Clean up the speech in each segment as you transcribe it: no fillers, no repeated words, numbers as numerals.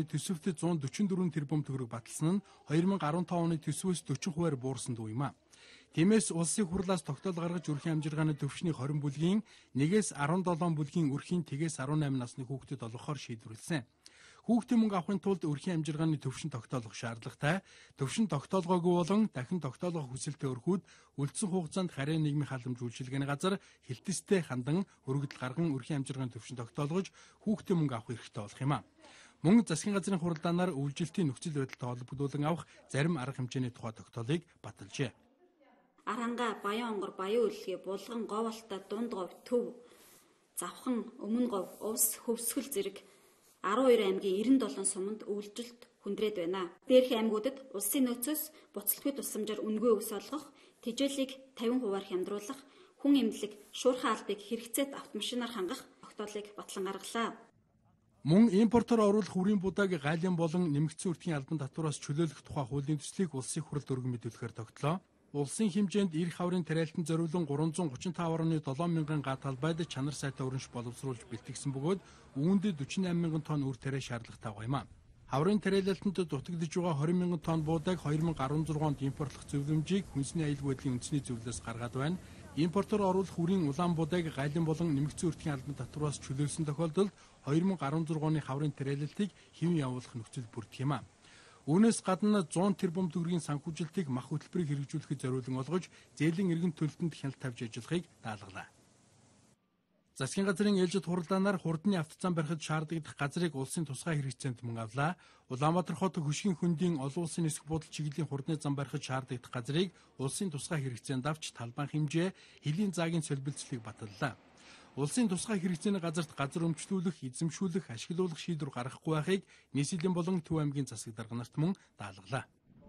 сарын төсөвт 144 тэрбум төгрөг баталсан нь 2015 оны төсвөөс 40% буурсан дүү юм а. Тиймээс улсын хурлаас тогтоол гаргаж өрхийн амжиргааны төвшний 20 бүлгийн 1-ээс 17 бүлгийн өрхийн тэгээс 18 насны хүүхдэд олгохоор шийдвэрлсэн. Хүүхдийн мөнгө авахын тулд өрхийн амжиргааны төвшин тогтоолох шаардлагатай. Төвшин тогтоолгоогүй болон дахин тогтоолгох хүсэлтэй өрхүүд үлдсэн хугацаанд харийн нийгмийн халамж үйлчилгээний газар хилтэстэй хандан өргөдөл гарган өрхийн амжиргааны төвшин тогтоолгож хүүхдийн мөнгө авах эрхтэй болох юм а. Мөн засгийн газрын хуралдаанаар үйлчлэлтийн нөхцөл байдалтай холбогдуулан авах зарим арга хэмжээний тухай тогтоолыг баталжээ. Аранга, Баян онгор, Баян үлгээ, Булган, Говьалтай, Дунд говь, Төв, Завхан, Өмнө говь, Увс, Хөвсгөл зэрэг 12 аймгийн 97 суманд үйлдвэрлэлт хүндрээд байна. Дээрх аймагуудад улсын нөөцөөс буцалтгүй тусламжаар үнэгүй ус олгох, тэжээлийг 50% хямдруулах, хүн эмнэлэг, шуурхай албыг хэрэгцээт автомашинаар хангах тогтоолыг батлан гаргалаа. Мөн импортоор оруулах үрийн будааг гайлан болон нэмэгдсэн үртгийн албан татвараас чөлөөлөх тухай хуулийн төслийг улсын хуралд өргөн мэдүүлэхээр тогтлоо. Улсын хэмжээнд эрх хаврын тариалтан зориулан 335.7 мянган га талбайд чанар сайтай өрнөш боловсруулж бэлтгэсэн бөгөөд үүнд 48 мянган тонн үр тариа шаардлагатай байгаа юм а. Хаврын тариалалтанд дутагдж байгаа 20 мянган тонн буудаг 2016 онд импортлох зөвлөмжийг хүнсний аюулгүй байдлын үндэсний зөвлөлөөс гаргаад байна. Импортоор оруулах үрийн улаан буудаг гайлан болон нэмэгдсэн үртгийн албан татвараас чөлөөлсөн тохиолдолд 2016 оны хаврын тариалалтыг хэвэн явуулах нөхцөл бүрдэх юм а. Үүнээс гадна 100 тэрбум төгрөгийн санхүүжилтийг мах хөтөлбөрийг хэрэгжүүлэхэд зориулан олгож, зээлийн иргэн төлөлтөнд хяналт тавьж ажиллахыг даалгалаа. Засгийн газрын ээлжид хуралдаанаар хурдны автоцаан барихад шаардлагадах газрыг улсын тусгай хэрэгцээнд мөн авлаа. Улаанбаатар хот хөшгийн хөндийн олон улсын нисэх бодол чиглэлийн хурдны зам барихад шаардлагадах газрыг улсын тусгай хэрэгцээнд авч талбайн хэмжээ, хэлийн заагийн солилцлыг баталлаа. Улсын тусгай хэрэгцээний газарт газар өмчлүүлэх, эзэмшүүлэх, ашиглуулах шийдвэр гаргахгүй байхыг Нийслэлийн болон Төв аймгийн засаг дарга нарт мөн даалгалаа.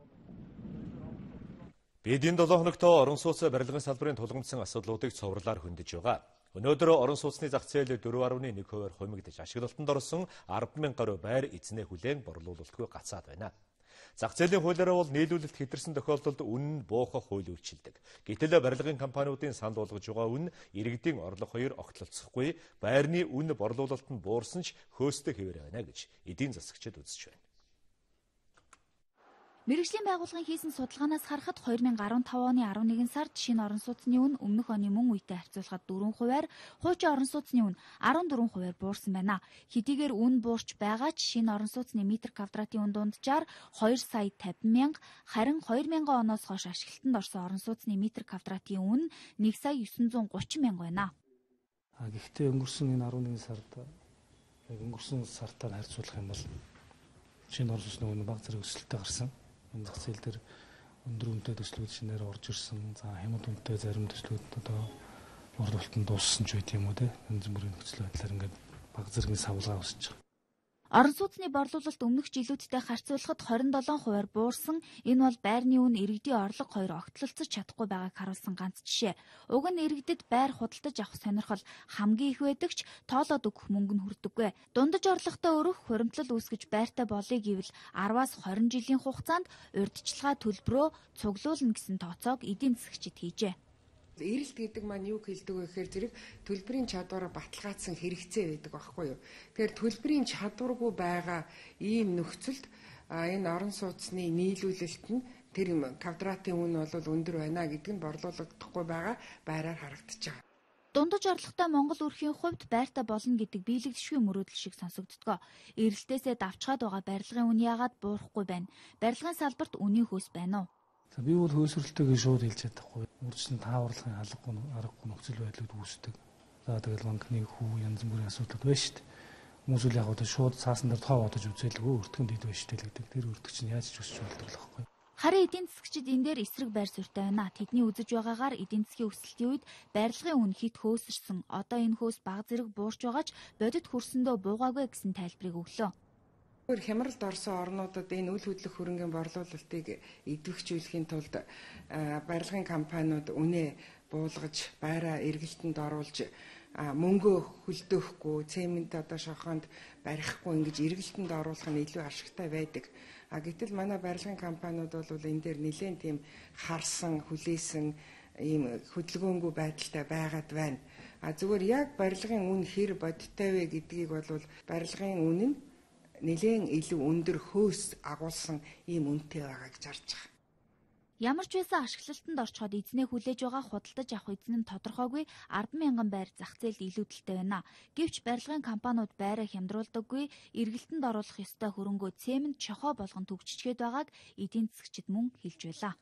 Бид энэ 7 хоногт орон сууц барилгын салбарын тулгамдсан асуудлуудыг цовруулаар хөндөж байгаа. Өнөөдөр орон сууцны зах зээл 4.1%-аар хумигдж ашиглалтанд орсон 10,000 гаруй байр эзнээ хүлээн борлуулалтгүй гацаад байна. Зах зээлийн хуулиараа бол нийлүүлэлт хэтэрсэн тохиолдолд үнэ нь буухах хууль үйлчилдэг. Гэтэл барилгын компаниудын санд болгож байгаа үнэ иргэдийн орлого хоёр огтлолцохгүй, байрны үнэ борлуулалт нь буурсан ч хөөстэй хэвээр байна гэж эдийн засагчид үзэж байна. Мэргэжлийн байгууллагын хийсэн судалгаанаас харахад 2015 оны 11 сард шинэ орон сууцны үнэ өмнөх оны мөн үетэй харьцуулахад 4%-аар, хуучин орон сууцны үнэ 14%-аар буурсан байна. Хэдийгээр үнэ буурч байгаа ч шинэ орон сууцны метр квадратын үнэ дунджаар 2 сая 50 мянга, харин 2000 оноос хойш ашиглалтанд орсон орон сууцны метр квадратын үнэ 1 сая 930 мянга байна. Гэхдээ өнгөрсөн энэ 11 сард өнгөрсөн сартаар харьцуулах юм бол шинэ орон сууцны үнэ бага зэрэг өсөлттэй гарсан. Энэ зах зээл дээр өндөр үнэтэй төслүүд шинээр орж ирсэн. За хямд үнэтэй зарим төслүүд одоо борлуулалтанд дууссан ч үгүй юм уу те. Янз бүрийн нөхцөл байдлаар ингээд бага зэргийн савлгаа өсөж байгаа. Орон сууцны борлуулалт өмнөх жилүүдтэй харьцуулахад 27%-аар буурсан. Энэ бол байрны үнэ иргэдийн орлого хоёр огтлолцож чадахгүй байгааг харуулсан ганц жишээ. Уг нь иргэдэд байр худалдаж авах сонирхол хамгийн их байдаг ч тоолоод өгөх мөнгө нь хүрдэггүй. Дундаж орлоготой өрөх хуримтлал үүсгэж байртай болъё гэвэл 10-аас 20 жилийн хугацаанд урьдчилгаа төлбөрөө цуглуулна гэсэн тооцоог эдийн засагчид хийжээ. Эрэлт гэдэг маань юу хэлдэг вэ гэхээр зэрэг төлбөрийн чадвараа баталгаажсан хэрэгцээ байдаг байхгүй юу. Тэгэхээр төлбөрийн чадваргүй байгаа ийм нөхцөлд энэ орон сууцны нийлүүлэлт нь тэр квадратын үнэ бол өндөр байна гэдэг нь борлуулагдахгүй байгаа байраар харагдаж байгаа. Дундаж орлоготой Монгол өрхийн хувьд байртай болно гэдэг биелэгдэшгүй мөрөөдөл шиг сонсогддог. Эрэлтээсээ давчгаад байгаа барилгын үн яагаад буурахгүй байна? Барилгын салбарт үнийн хөөс байна уу? Би бол хөөсрөлтөйг шууд хэлж чадахгүй. Үржин тааварлахын аргагүй нөхцөл байдлууд үүсдэг. За тэгэл банкны хүү янз бүрийн асуудал байна шүү дээ. Хүмүүс үл яг одоо шууд цаасан дээр тоо бодож үзээлгүй өртгөн дид байна шүү дээ гэдэг. Тэр өртөг чинь яаж ч өсч болдог л байхгүй. Харин эдийн засгчид энэ дээр эсрэг байр суурьтай байна. Тэдний үзэж байгаагаар эдийн засгийн өсөлтийн үед барилгын үн хит хөөсөрсөн. Одоо энэ хөөс бага зэрэг буурч байгаа ч бодит хөрсөндөө буугаагүй гэсэн тайлбарыг өглөө. Хямралд орсон орнуудад энэ үл хөдлөх хөрөнгийн борлуулалтыг идэвхжүүлэхийн тулд барилгын компаниуд үнэ буулгаж, байраа эргэлтэнд оруулж, мөнгөө хөлдөөхгүй, цемент одоо шохоонд барихгүй ингэж эргэлтэнд оруулах нь илүү ашигтай байдаг. Гэтэл манай барилгын компаниуд бол энэ дээр нэлээд тийм харсан, хүлээсэн ийм хөдөлгөөнгүй байдалтай байгаад байна. Зүгээр яг барилгын үн хэр бодиттой вэ гэдгийг бол барилгын үн нь нэлээд илүү өндөр хөөс агуулсан ийм үнэтэй байгаа гэж харж байгаа. Ямар ч байсан ашиглалтанд орчход эзнээ хүлээж байгаа худалдаж авах эзэн нь тодорхойгүй 10,000 байр зах зээлд илүүдэлтэй байна. Гэвч барилгын компаниуд байраа хямдруулдаггүй, эргэлтэнд оруулах ёстой хөрөнгөө цемент шохоо болгон төгжчихгээд байгааг эдийн засгчид мөн хэлж байлаа.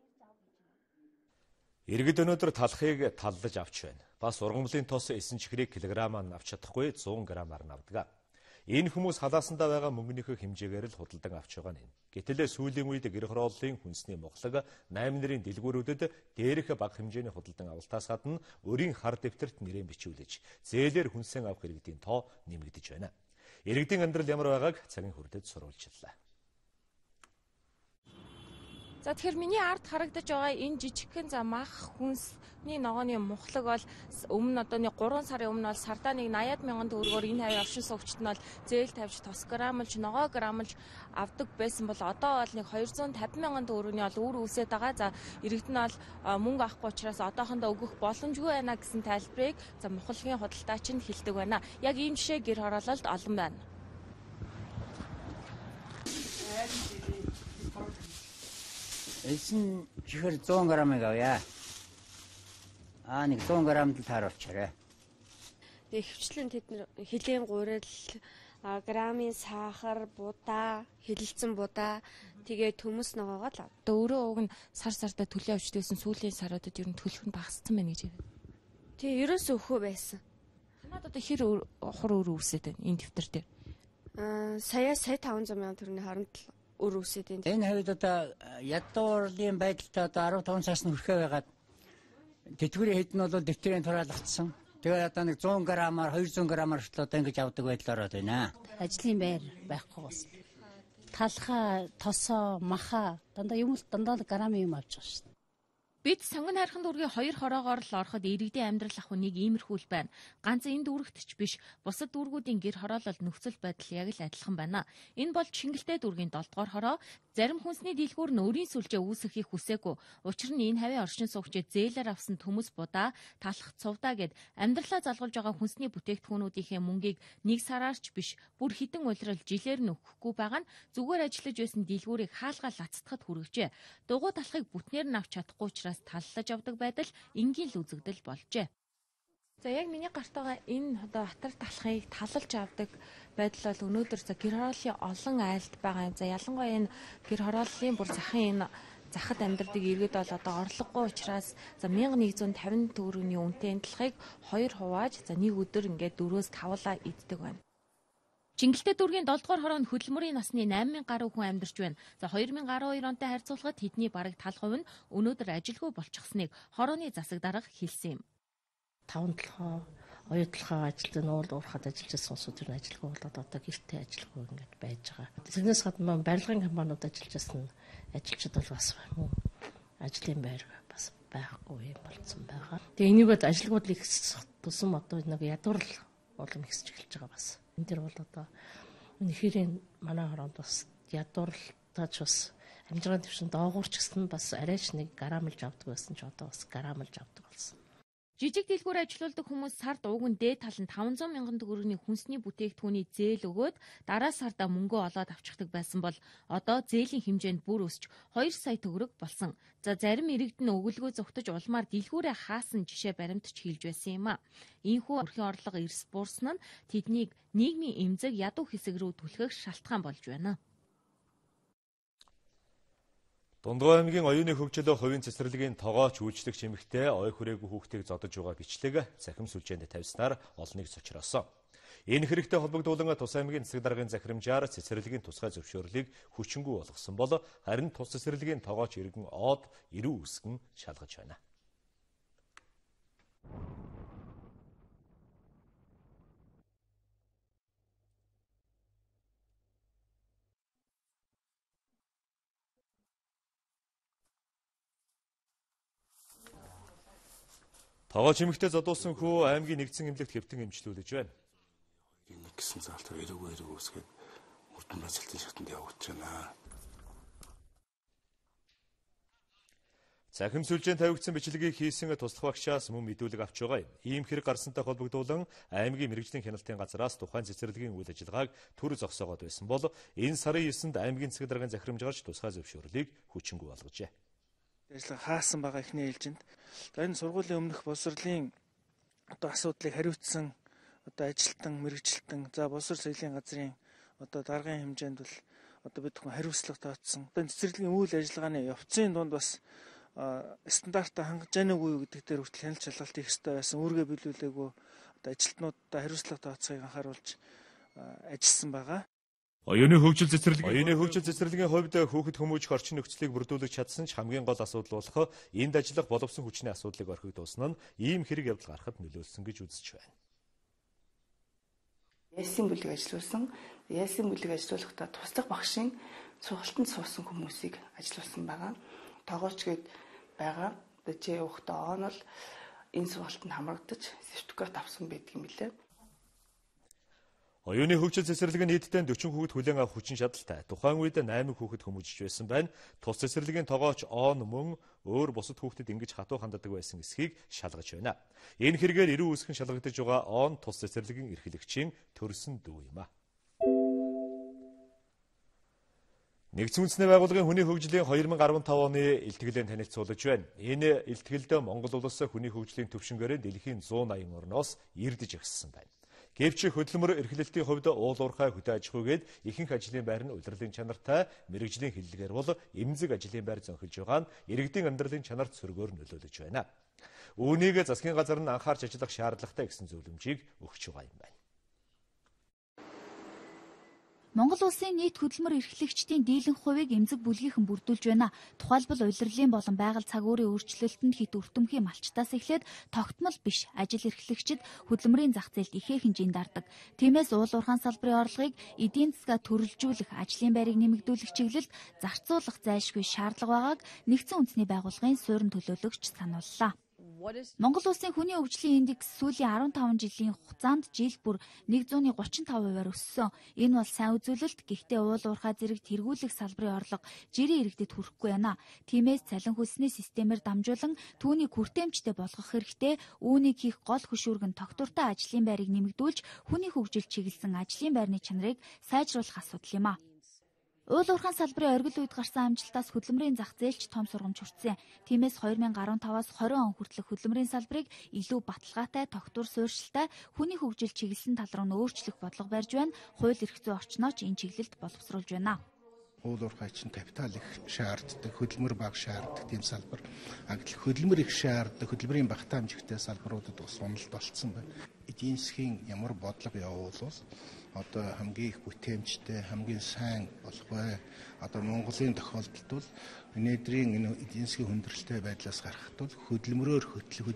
Иргэд өнөөдөр талхыг таллаж авч байна. Бас ургамлын тос эсэн чихрийг килограмаар авч чадахгүй 100 грамаар навдаг. Энэ хүмүүс халаасандаа байгаа мөнгөнийхөө хэмжээгээр л худалдан авч байгаа нь. Гэтэл сүүлийн үед гэр хорооллын хүнсний моглог 8 нэрийн дэлгүүрүүдэд дээрх бага хэмжээний худалдан авалтаас гадна өрийн хар дэвтэрт нэрээ бичүүлж зээлээр хүнсээ авах иргэдийн тоо нэмэгдэж байна. Иргэдийн амьдрал ямар байгааг цагийн хүрдэд сурвалжлаа. За тэгэхээр миний ард харагдаж байгаа энэ жижигхэн мах хүнсний ногооны мухлаг бол өмнө одоо 3 сарын өмнө бол сардаа 80,000 төгрөгөөр энэ хавь оршин суугчид нь бол зээл тавьж тос грамлж ногоо грамлж авдаг байсан бол одоо бол 250,000 төгрөгийн бол үр үсээд байгаа. За иргэд нь бол мөнгө авахгүй учраас одоохондоо өгөх боломжгүй байна гэсэн тайлбарыг за мухлагийн худалдаач нь хэлдэг байна. Яг ийм жишээ гэр хороололд олон байна. Эсэн чихэр 100 грамыг авъя. Нэг 100 грамд л тааруулчаарай. Тэгээ хөвчлэн тэд хэлийн гурил, грамын сахар, будаа, хэлэлцэн будаа, тэгээ төмөс ногоогоо л ав. Одоо өөрөө уг нь сар-сартаа төлөө авчдээсэн сүүлийн саруудад ер нь төлөх нь багассан байна гэж яриад. Тэгээ ерөөсөө өхөө байсан. Танад одоо хэр хор өөр үсээд байна энэ дэвтэр дээр? Сая 500,000 төгрөгийн хооронд л өөр үсээд байна. Энэ хавьд одоо ядуурлын байдалтай одоо 15 сард нь хүрхээ байгаад тэтгэврийн хэд нь бол дэвтэрийн тураалгацсан. Тэгээ одоо 100 грамаар 200 грамаар хүртэл одоо ингэж авдаг байдал ороод байна. Ажлын байр байхгүй бас. Талхаа, тосоо, маха дандаа грамын юм авч байгаа шүү дээ. Бид сонгон хайрхан дүүргийн 2 хороогоор л ороход иргэдийн амьдрал ах нэг иймэрхүүл байна. Ганц энэ дүүрэгт ч биш, бусад дүүргүүдийн гэр хороолол нөхцөл байдал яг л адилхан байна. Энэ бол Шингэлтэй дүүргийн 7 дугаар хороо. Зарим хүнсний дийлгүүр нь өрийн сүлжээ үүсгэхийг хүсээгүй. Учир нь энэ хавийн оршин суугчид зээлээр авсан төмөс будаа, талах цувдаа гэд амьдралаа залгуулж байгаа хүнсний бүтээгдэхүүнүүдийнхээ мөнгийг нэг сараар ч биш, бүр хідэн улирал жилээр нь өгөхгүй байгаа нь зүгээр ажиллаж байсан дийлгүүрийг хаалгаа лацтахад хүргэжээ. Дугуй талахыг бүтнээр нь авч чадахгүй учраас таллаж авдаг байдал энгийн л үзэгдэл болжээ. За яг миний гарт байгаа энэ одоо хатар талхыг талалж авдаг байдал бол өнөөдөр за гэр хорооллын олон айлд байгаа юм. За ялангуяа энэ гэр хорооллын бүр захын энэ захад амьдардаг иргэд бол одоо орлогогүй учраас за 1150 төгрөгийн үнэтэй талхыг 2 хувааж за нэг өдөр ингээд 4-5 иддэг байна. Шингэлтэй дүүргийн 7 дугаар хороонд хөдөлмөрийн насны 8,000 гаруй хүн амьдарч байна. За 2012 онтой харьцуулахад тэдний бараг тал хувь нь өнөөдөр ажилгүй болчихсныг хорооны засаг дарга хэлсэн юм. 5 толгой, оюутлахаа ажилтны уул уурхад ажиллаж байсан улсууд ер нь ажилгүй болоод одоо гэртээ ажилгүй ингээд байж байгаа. Тэрнээс гадна барилгын компаниуд ажиллаж байсан ажилчид бол бас мөн ажлын байр бас байхгүй юм болсон байгаа. Тэгээ энийг бол ажилгүйдлийг тусам одоо нэг ядуурл улам ихсэж эхэлж байгаа бас. Энэ дэр бол одоо үнэхээр манай хороонд бас ядуурлаач бас амжиргаан төвшин доогуурч гэсэн бас арайч нэг грамлж авдаг байсан ч одоо бас грамлж авдаг болсон. Жижиг дэлгүүр ажилуулдаг хүмүүс сард уг нь дээд талд 500,000 төгрөгийн хүнсний бүтээгдэхүүний зээл өгөөд дараа сарда мөнгө олоод авчихдаг байсан бол одоо зээлийн хэмжээнд бүр өсч 2 сая төгрөг болсон. За зарим иргэд нь өгөлгөө зүгтэж улмаар дэлгүүрээ хаасан жишээ баримтч хэлж байсан юм а. Ийхүү өрхийн орлого эрс буурсан нь тэднийг нийгмийн эмзэг ядуу хэсэг рүү түлхэх шалтгаан болж байна. Дундгой аймгийн оюуны хөгжлөө хувийн цэцэрлэгийн тогооч үйлчлэгч эмэгтэй ой хүрээгүй хүүхдийг зодож байгаа бичлэг захим сүлжээнд тавьснаар олныг цочроосон. Энэ хэрэгтэй холбогдуулан Тус аймгийн засаг даргын захирамжаар цэцэрлэгийн тусгай зөвшөөрлийг хүчингүй болгосон бол харин тус цэцэрлэгийн тогооч иргэн оод эрүү үсгэн шалгаж байна. Тогооч эмэгтэй зодуулсан хүү аймгийн нэгдсэн эмнэлэгт хэвтэн эмчлүүлж байна. Нэг гисэн залтар эрүүг үсгээд мөрдөн бацалтын шатанд явагдаж байна. Цахим сүлжээнд тавигдсан бичлэгийг хийсэн туслах багшаас мөн мэдүүлэг авч байгаа юм. Ийм хэрэг гарсантай холбогдуулан аймгийн мэрэгжлийн хяналтын газраас тухайн цэцэрлэгийн үйл ажиллагааг төр зогсоогоод байсан бол энэ сарын 9-нд аймгийн засаг даргын захирамжаарч тусгай зөвшөөрлийг хүчингүй болгожээ. Ажиллагаа хаасан байгаа эхний ээлжинд энэ сургуулийн өмнөх боловсролын асуудлыг хариуцсан ажилтан, мэрэгжилтэн, боловсрол соёлын газрын даргын хэмжээнд бол бид хүн хариуцлага тооцсон. Цэцэрлэгийн үйл ажиллагааны явцын дунд бас стандартаа хангаж яана уу гэдэг дээр хүртэл хяналт шалгалт хийх ёстой байсан. Үүргээ биелүүлээгүй ажилтнуудаа хариуцлага тооцохыг анхааруулж ажилласан байгаа. Оюуны хөгжил цэцэрлэгийн хувьд хүүхэд хүмүүжих орчин нөхцөлийг бүрдүүлэх чадсан ч хамгийн гол асуудал болох энд ажиллах боловсон хүчний асуудлыг орхиг дуусна нь ийм хэрэг явдал гарахад нөлөөлсөн гэж үзэж байна. Ясын бүлэг ажиллуулахдаа туслах багшийн сургалтанд суусан хүмүүсийг ажиллуулсан байгаа. Тогооч гээд байгаа. Чи явахдаа он л энэ сургалтанд хамрагдаж сертификат авсан байдаг юм билээ. Оюуны хөгжил цэцэрлэгийн нийтдээ 40 хүүхэд хүлээн авах хүчин чадалтай. Тухайн үед 8 хүүхэд хүмүүжиж байсан байна. Тус цэцэрлэгийн тогооч он мөн өөр бусад хүүхдэд ингэж хатуу ханддаг байсан эсхийг шалгаж байна. Энэ хэрэгээр эрүү үсгэн шалгагдаж байгаа он тус цэцэрлэгийн эрхлэгчийн төрсөн дүү юм а. Нэгдсэн үндэсний байгууллагын хүний хөгжлийн 2015 оны илтгэлээр танилцуулж байна. Энэ илтгэлд Монгол улс хүний хөгжлийн төвшнгөөр дэлхийн 180 орноос эрдэж ирсэн байна. Гэвч хөдөлмөр эрхлэлтийн хувьд уул уурхай хөдөө аж ахуйгээд ихэнх ажлын байр нь удирдлын чанартай, мэрэгжлийн хиллэгээр бол эмзэг ажлын байр зөнхөлж байгаа нь иргэдийн амьдралын чанарт сөргөөр нөлөөлөж байна. Үүнийг засгийн газар нь анхаарч ажиллах шаардлагатай гэсэн зөвлөмжийг өгч байгаа юм байна. Монгол улсын нийт хөдөлмөр эрхлэгчдийн дийлэнх хувийг эмзэг бүлгийнхэн бүрдүүлж байна. Тухайлбал улирлын болон байгаль цаг уурын өөрчлөлтөнд хит өртөмхийн малчтаас эхлээд тогтмол биш ажил эрхлэгчид хөдөлмөрийн зах зээлд ихээ хэмжээнд дардаг. Тиймээс уул уурхайн салбарын орлогыг эдийн засгаа төрөлжүүлэх, ажлын байрыг нэмэгдүүлэх чиглэлд зарцуулах зайлшгүй шаардлага байгааг Нэгдсэн үндэсний байгууллагын суурин төлөөлөгч санууллаа. Монгол улсын хүний хөгжлийн индекс сүүлийн 15 жилийн хугацаанд жил бүр 135%-аар өссөн. Энэ бол сайн үзүүлэлт. Гэхдээ уул уурхай зэрэг тэргүүлэх салбарын орлого жирийн иргэдэд хүрэхгүй байна. Тиймээс цалин хөлсний системээр дамжуулан түүнийг хүртээмжтэй болгох хэрэгтэй. Үүнийг хийх гол хөшүүрэг нь тогтвортой ажлын байрыг нэмэгдүүлж, хүний хөгжил чиглэсэн ажлын байрны чанарыг сайжруулах асуудал юм а. Уул уурхайн салбарын оргил үед гарсан амжилтаас хөдөлмөрийн зах зээлч том сургамж хүртсэн. Тиймээс 2015-аас 20 он хүртэлх хөдөлмөрийн салбарыг илүү баталгаатай, тогтвор суурьшилтай, хүний хөгжил чиглэсэн тал руу өөрчлөх бодлого барьж байна. Хууль эрх зүйн орчнооч энэ чиглэлд боловсруулж байна. Уул уурхай чинь капитал их шаарддаг, хөдөлмөр бага шаарддаг тийм салбар. Хөдөлмөр их шаарддаг, хөдөлмөрийн багтаа хэмжигтэй салбаруудад бас уналт болцсон байна. Эдийн засгийн ямар бодлого явуулвал одоо хамгийн их бүтээмжтэй, хамгийн сайн болох бай. Одоо Монголын тохиолдолд бол өнөөдрийн энэ эдийн засгийн хүндрэлтэй байдлаас гарахад бол хөдөлмөрөөр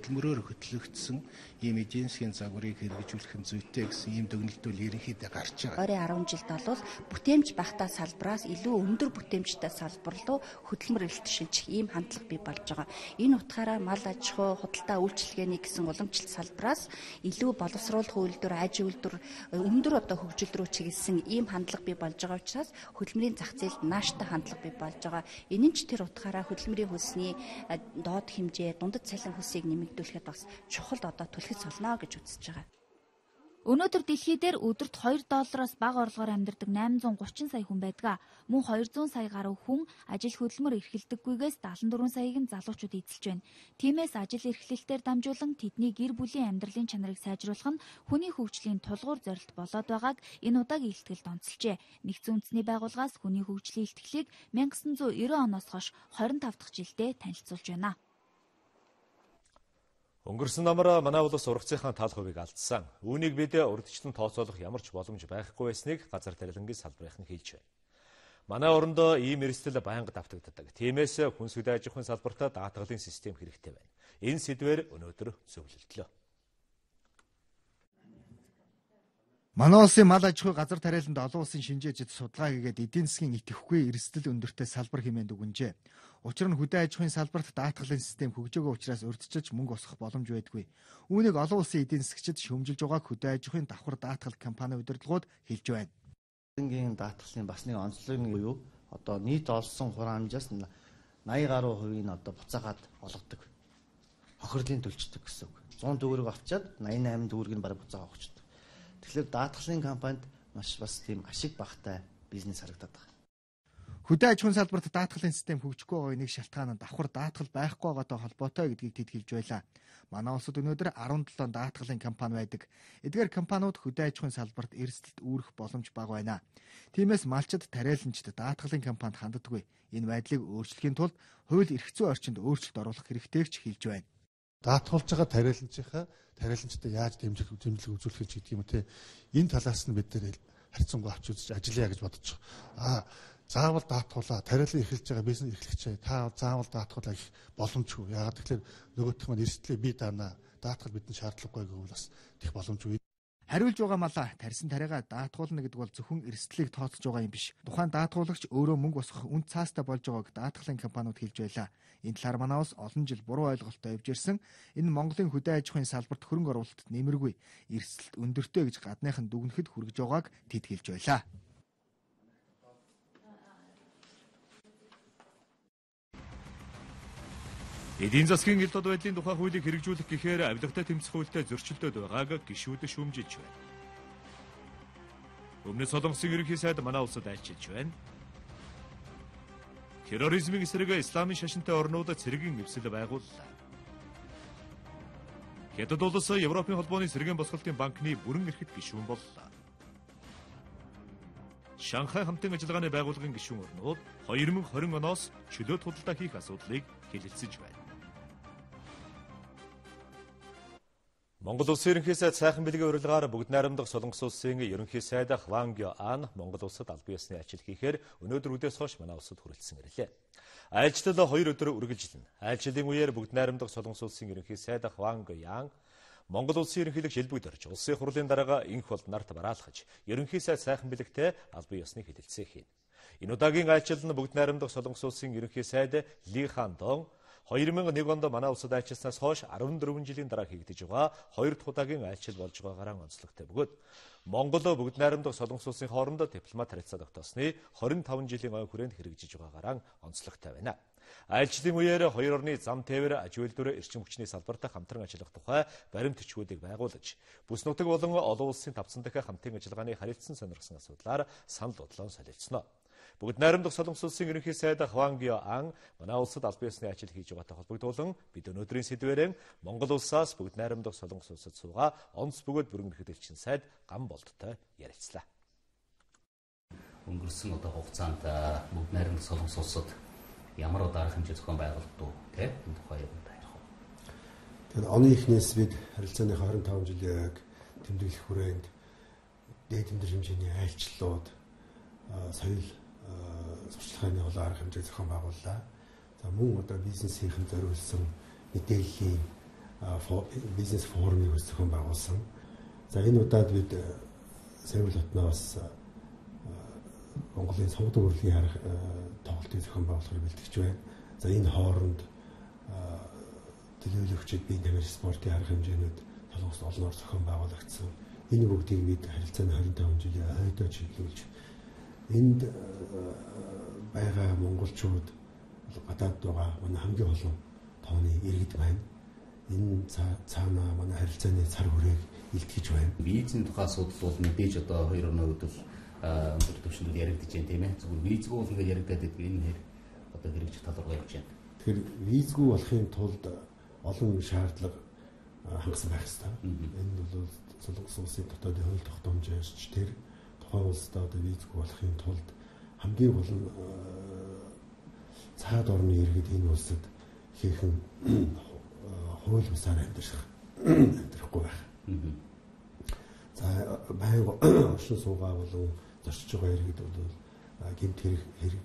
хөтлөгдсөн ийм эдийн засгийн загварыг хэрэгжүүлэх нь зүйтэй гэсэн ийм дүгнэлтүүд ерөнхийдөө гарч байгаа. Ойрын 10 жилд бол бүтээмж багтаа салбараас илүү өндөр бүтээмжтэй салбар руу хөдөлмөр эрэлт шинжих ийм хандлага бий болж байгаа. Энэ утгаараа мал аж ахуй, худалдаа үйлчилгээний гэсэн уламжлалт салбараас илүү боловсруулах үйлдвэр, аж үйлдвэр, өндөр одоо хөгжил рүү чиглэсэн ийм хандлага бий болж байгаа учраас хөдөлмөрийн зах зээлд нааштай хандлага бий болж байгаа. Энэ нь тэр утгаараа хөдөлмөрийн хөлсний доод хэмжээ, дундад цалин хөлсийг нэмэгдүүлэхэд бас чухал одоо түлхэж солно гэж үзэж байгаа. Өнөөдөр дэлхий дээр өдөрт $2-оос бага орлогоор амьдардаг 830 сая хүн байдаг. Мөн 200 сая гаруй хүн ажил хөдөлмөр эрхэлдэггүйгээс 74 саяг нь залуучууд эзэлж байна. Тиймээс ажил эрхлэлтээр дамжуулан тэдний гэр бүлийн амьдралын чанарыг сайжруулах нь хүний хөгжлийн тулгуур зорилт болоод байгааг энэ удаагийн илтгэлд онцолжээ. Нэгдсэн үндэсний байгууллагаас хүний хөгжлийн илтгэлийг 1990 оноос хойш 25 дахь жилдээ танилцуулж байна. Өнгөрсөн намар манай улс ургацынхаа тал хувийг алдсан. Үүнийг бид урдчлан тооцоолох ямар ч боломж байхгүй байсныг газар тариалангийн салбарынх нь хэлж байна. Манай орондоо ийм эрсдэл байнга давтагддаг. Тиймээс хүнс хөдөө аж ахуйн салбартаа даатгалын систем хэрэгтэй байна. Энэ сэдвээр өнөөдөр зөвлөлдлөө. Манай улсын мал аж ахуй газар тариаланд олон улсын шинжээчид судалгаа хийгээд эдийн засгийн идэвхгүй эрсдэл өндөртэй салбар хэмээн дүгнжээ. Учир нь хөдөө аж ахуйн салбарт даатгалын систем хөгжөөгөө учраас урьдчилж мөнгө босгох боломж байдгүй. Үүнийг олон улсын эдийн засгчид шөмжилж байгааг хөдөө аж ахуйн давхар даатгал компани удирдлагууд хэлж байна. Энгийн даатгалын бас нэг онцлог нь юу? Одоо нийт олсон хураамжаас 80 гаруй хувийн одоо буцаагаад олгодог. Хохирлын төлчдөг гэсэн үг. 100 төгрөг авчаад 88 төгрөгийг бараг буцаага авчихдаг. Тэгэхээр даатгалын компанид маш бас тийм ашиг багтай бизнес харагдаад байна. Хөдөө аж ахуйн салбарт даатгалын систем хөгжихгүй байгаа нэг шалтгаан нь давхар даатгал байхгүй байгаатай холбоотой гэдгийг тэд хэлж байлаа. Манай улсад өнөөдөр 17 даатгалын компани байдаг. Эдгээр компаниуд хөдөө аж ахуйн салбарт эрсдэлд үүрэх боломж бага байна. Тиймээс малчид, тариаланчид даатгалын компанид ханддаггүй. Энэ байдлыг өөрчлөхийн тулд хууль эрх зүйн орчинд өөрчлөлт оруулах хэрэгтэй гэж хэлж байна. Даатгуулж байгаа тариаланчтай яаж дэмжих үзүүлэх гэдэг юм те. Энэ талаас нь бид нэр харьцангуй авч үзэж ажиллая гэж бодож байгаа. Заавал даатгуулаа, тариалан эхэлж байгаа бизнес эрхлэгчээ та заавал даатгуулаа гэх боломжгүй. Яагаад тэгэхээр нөгөөх нь эрсдлээ бий даана. Даатгал бидний шаардлагагүй гэвэл бас тех боломжгүй. Хариулж байгаа малаа тарьсан тариагаа даатгуулна гэдэг бол зөвхөн эрсдлийг тооцож байгаа юм биш. Тухайн даатгуулагч өөрөө мөнгө босгох үн цаастай болж байгааг даатгалын компаниуд хэлж байлаа. Энэ талаар манай улс олон жил буруу ойлголттой явж ирсэн. Энэ Монголын хөдөө аж ахуйн салбарт хөрөнгө оруулалтад нэмэргүй, эрсдэлт өндөртэй гэж гадныхан дүгнэхэд хүргэж байгааг тэд хэлж байлаа. Эдийн засгийн ил тод байдлын тухай хуулийг хэрэгжүүлэх гэхээр авилгатай тэмцэх хуультай зөрчилдөд байгааг гишүүд шүүмжилж байна. Өмнөд Солонгосын ерөнхий сайд манай улсад айлчилж байна. Терроризмын эсрэг исламын шашинтай орнуудад цэргийн эвсэл байгууллаа. Хятад улс Европын холбооны цэргийн босголтын банкны бүрэн эрхэт гишүүн боллоо. Шанхай хамтын ажиллагааны байгууллагын гишүүн орнууд 2020 оноос чөлөөт худалдаа хийх асуудлыг хэлэлцэж байна. Монгол улсын ерөнхий сайд сайхан бэлгийн урилгаар бүгд найрамдах Солонгос улсын ерөнхий сайд Хван Гё Ан Монгол улсад албан ёсны ажил хийхээр өнөөдөр үдээс хойш манай улсад хүрэлцсэн ирлээ. Айлчлал 2 өдөр үргэлжилнэ. Айлчлалын үеэр бүгд найрамдах Солонгос улсын ерөнхий сайд Хван Гё Ан Монгол улсын ерөнхийлөг шилбэгд орж улсын хурлын дарга инх болд нарт бараалхаж ерөнхий сайд сайхан бэлэгтэй албан ёсны хэлэлцээ хийнэ. Энэ удаагийн айлчлал нь бүгд найрамдах Солонгос улсын ерөнхий сайд Ли Хан Дон 2001 онд манай улсад айлчилснаас хойш 14 жилийн дараа хийгдэж байгаа 2 дахь удаагийн айлчил болж байгаагаар онцлогтой бөгөөд Монгол бүгд найрамдах Солонгос улсын хооронд дипломат харилцаа тогтоосны 25 жилийн ой хүрээнд хэрэгжиж байгаагаар онцлогтой байна. Айлчлалын үеэр хоёр орны зам тээвэр, аж үйлдвэр, эрчим хүчний салбарт хамтран ажиллах тухай баримт төчвүүдийг байгуулж, бүс нутаг болон олон улсын тавцан дахь хамтын ажиллагааны харилцан сонирхсан асуудлаар санал бодлоо солилцсноо. Бүгд найрамдах Солонгос улсын ерөнхий сайд Хван Гё Ан манай улсад албан ёсны ажил хийж байгаатай холбогдуулан бид өнөөдрийн сэдвээрээ Монгол улсаас бүгд найрамдах Солонгос улсад суугаа онц бөгөөд бүрэн эрхт элчин сайд Ган Болдтой ярилцлаа. Өнгөрсөн одоо хугацаанд бүгд найрамдах Солонгос улсад ямар арга хэмжээ зохион байгуулдаг вэ? Энэ тухай юм ярих уу? Тэгэхээр оны эхнээс бид харилцааны 25 жилийн тэмдэглэх хүрээнд дээд тэмдэг хэмжээний айлчлалууд соёл сурчлагын олон арга хэмжээ зохион байгууллаа. За мөн одоо бизнесийн зориулсан мэдээллийн бизнес форумыг зохион байгуулсан. За энэ удаад бид Сеул хотноос Монголын сувд урлагийн арга тоглолтыг зохион байгуулахыг бэлтгэж байна. За энэ хооронд төлөөлөгчид биеийн тамирчин спортын арга хэмжээнүүд Солонгост олноор зохион байгуулагдсан. Энэ бүгдийг бид харилцааны 25 жилийн ойдоо чиглүүлж энд байгаа монголчууд гадаад байгаа манай хамгийн олон тооны иргэд байна. Энэ цаана манай харилцааны цар хүрээг илтгэж байна. Визийн тухай асуудал бол мэдээж одоо хоёр орны хувьд бол өндөр түвшинд яригдж байна тийм ээ. Зөвхөн визгүй бол ингээд яригдаад байдаг. Энэ хэр одоо хэрэгжих тал руу явж байна. Тэгэхээр визгүй болохын тулд олон шаардлага хангасан байх хэрэгтэй. Энэ бол Солонгос улсын дотоодын хууль тогтоомжоос тэр тухайн улсад одоо визгүй болохын тулд хамгийн гол нь цаад орны иргэд энэ улсад хийхэн хууль бусаар амьдрахгүй байх. За байнга оршин суугаа болон зорчиж байгаа иргэд бол гэмт хэрэг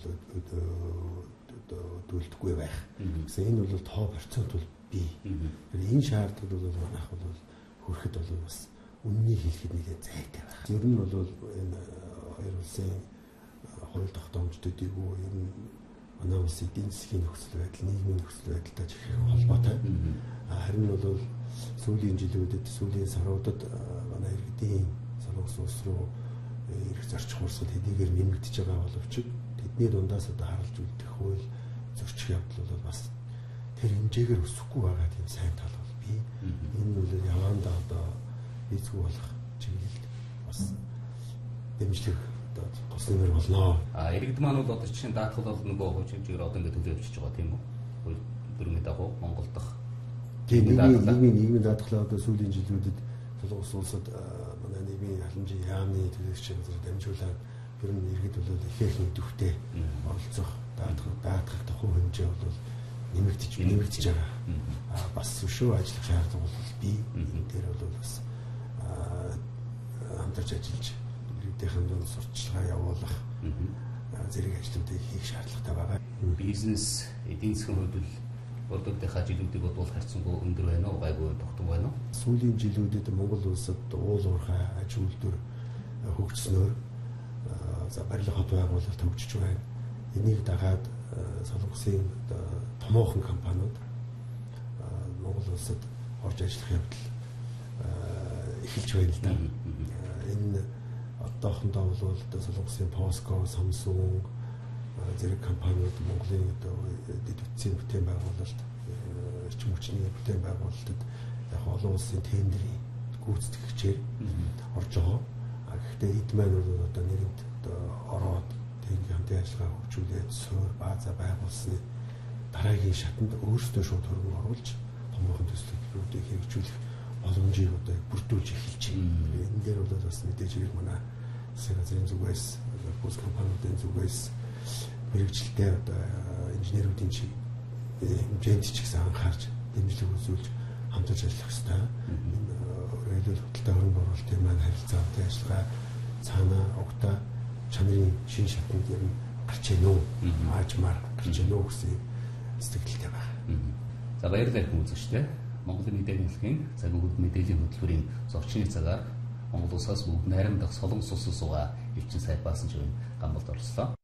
дүүлдэхгүй байх. Гэсэн энэ бол тоо процент бол бий. Энэ шаардлагад бол манайх бол хүрэхэд бол бас үннийг хэлэхэд нэлээд зайтай байх. Ер нь бол энэ хоёр улсын хууль тогтоомжтуудыг ер нь манай улсын эдийн засгийн нөхцөл байдал, нийгмийн нөхцөл байдалтай чихрэх холбоотой. Харин бол сүүлийн жилүүдэд, сүүлийн саруудад манай иргэдийн Солонгос улс руу ирэх зарчих урсгал хэдийгээр нэмэгдэж байгаа боловч тэдний дундаас одоо харалж үлдэх хууль зөрчих явдал бол бас тэр хэмжээгээр өсөхгүй байгаа тийм сайн тал бол бий. Энэ бол явандаа одоо бийцгүй болох чиглэлд бас дэмжлэг одоо тус нэмэр болно. Иргэд маань бол одоо чинь даатгал бол нөгөө хууч хэмжээгээр одоо ингээд төлөв явчихж байгаа тийм үү? Хууль дүрмийн дагуу Монгол дахь нийгмийн даатгалаа одоо сүүлийн жилүүдэд Солонгос улсад манай нийгмийн халамжийн яамны төлөөлөгчийн газар дамжуулаад ер нь иргэд бол ихэнх өдөвтэй оролцох даатгах тухай хэмжээ бол нэмэгдэж байгаа. Бас өшөө ажиллах шаардлага бол бий. Энэ дээр бол бас хамтарч ажиллаж иргэдийн дунд сурталчилгаа явуулах зэрэг ажлуудыг хийх шаардлагатай байгаа. Бизнес эдийн засгийн хувьд урдуудынхаа жилүүдийг бодвол харьцангуй өндөр байна уу, гайгүй тогтмол байна уу? Сүүлийн жилүүдэд Монгол улсад уул уурхай аж үйлдвэр хөгжснөөр барилга хот байгуулалт хөгжиж байна. Энийг дагаад Солонгосын томоохон компаниуд Монгол улсад орж ажиллах явдал эхэлж байна л да. Энэ одоохондоо бол Солонгосын POSCO, Samsung зэрэг компаниуд Монголын дэд бүтцийн бүтээн байгуулалт, эрчим хүчний бүтээн байгуулалтад яг олон улсын тендерийн гүйцэтгэгчээр орж байгаа. Гэхдээ эд маань бол одоо нэгэнд ороод тендерийн хамтын ажиллагаа хөгжүүлээд суурь бааза байгуулсны дараагийн шатанд өөрсдөө шууд хөрөнгө оруулж томоохон төслүүдийг хэрэгжүүлэх боломжийг одоо бүрдүүлж эхэлж байна. Энэ дээр бол бас мэдээж хэрэг манай засгийн газрын зүгээс, бүс компаниудын зүгээс мэрэгчлээ одоо инженеруудын хэмжээнд ч гэсэн анхаарч дэмжлэг үзүүлж хамтарч ажиллах хэрэгтэй. Энэ өөрөөр хөдөлთა хөрөнгө оруулалтын маань харилцаа хамтын ажиллагаа цаанаа угтаа чанарын шин шатнд ер нь гарч ийнө үү? Аажмаар гарч ийнө үү гэсэн сэтгэлтэй байна. За баярлалаа хүмүүс үзэгчдээ. Монголын мэдээллийн хэлхийн цагийн хөтөлбөр мэдээллийн хөтөлбөрийн зочны цагаар Монгол улсаас бүгд найрам дахь Солонгос улсаас суугаа Эвчин Сайбаасан ч гамбалд оролцлоо.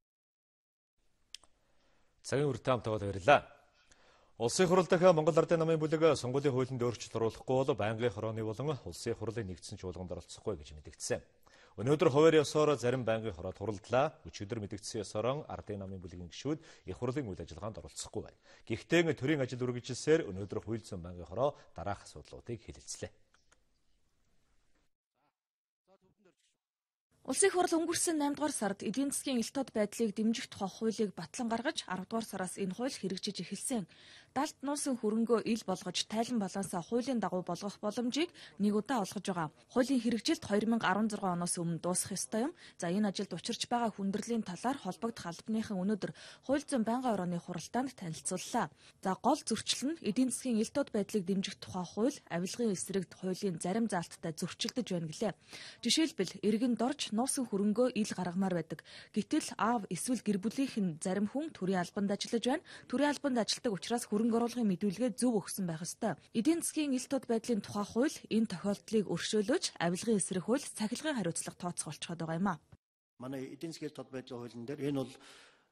Цагийн үртэй хамтаа баярлалаа. Улсын хурал дахин Монгол Ардын намын бүлэг сонгуулийн хуулинд өөрчлөлт оруулахгүй бол байнгын хорооны болон улсын хурлын нэгдсэн чуулганд оролцохгүй гэж мэдэгдсэн. Өнөөдөр хуваар ёсоор зарим байнгын хороо туралдлаа. Өчигдөр мэдэгдсэн ёсоор Ардын намын бүлгийн гишүүд их хурлын үйл ажиллагаанд оролцохгүй байна. Гэхдээ төрийн ажил үргэлжилсээр өнөөдөр хууль зүйн байнгын хороо дараах асуудлуудыг хэлэлцлээ. Улсын хурал өнгөрсөн 8 дугаар сард эдийн засгийн элт тод байдлыг дэмжих тухай хуулийг батлан гаргаж 10 дугаар сараас энэ хууль хэрэгжиж эхэлсэн. Далд нуусан хөрөнгөө ил болгож тайлан балансаа хуулийн дагуу болгох боломжийг нэг удаа олгож байгаа. Хуулийн хэрэгжилт 2016 оноос өмнө дуусах ёстой юм. За энэ ажилд учирч байгаа хүндрлийн талаар холбогдох албаныхан өнөөдөр хууль зүйн байнгын хорооны хуралдаанд танилцууллаа. За гол зөрчил нь эдийн засгийн элт тод байдлыг дэмжих тухай хууль авилгын эсрэг хуулийн зарим заалттай зөрчилдөж байна гэлээ. Жишээлбэл иргэн дорж нуусан хөрөнгөө ил гаргамаар байдаг. Гэтэл аав эсвэл гэр бүлийнх нь зарим хүн төрийн албанд ажиллаж байна. Төрийн албанд ажилладаг учраас хөрөнгө оруулгын мэдүүлгээ зөв өгсөн байх ёстой. Эдийн засгийн элт тод байдлын тухай хууль энэ тохиолдлыг өршөөлөж авилгын эсрэг хууль цахилгаан хариуцлага тооцоолчиход байгаа юм а. Манай эдийн засгийн элт тод байдлын хуулийн дээр энэ бол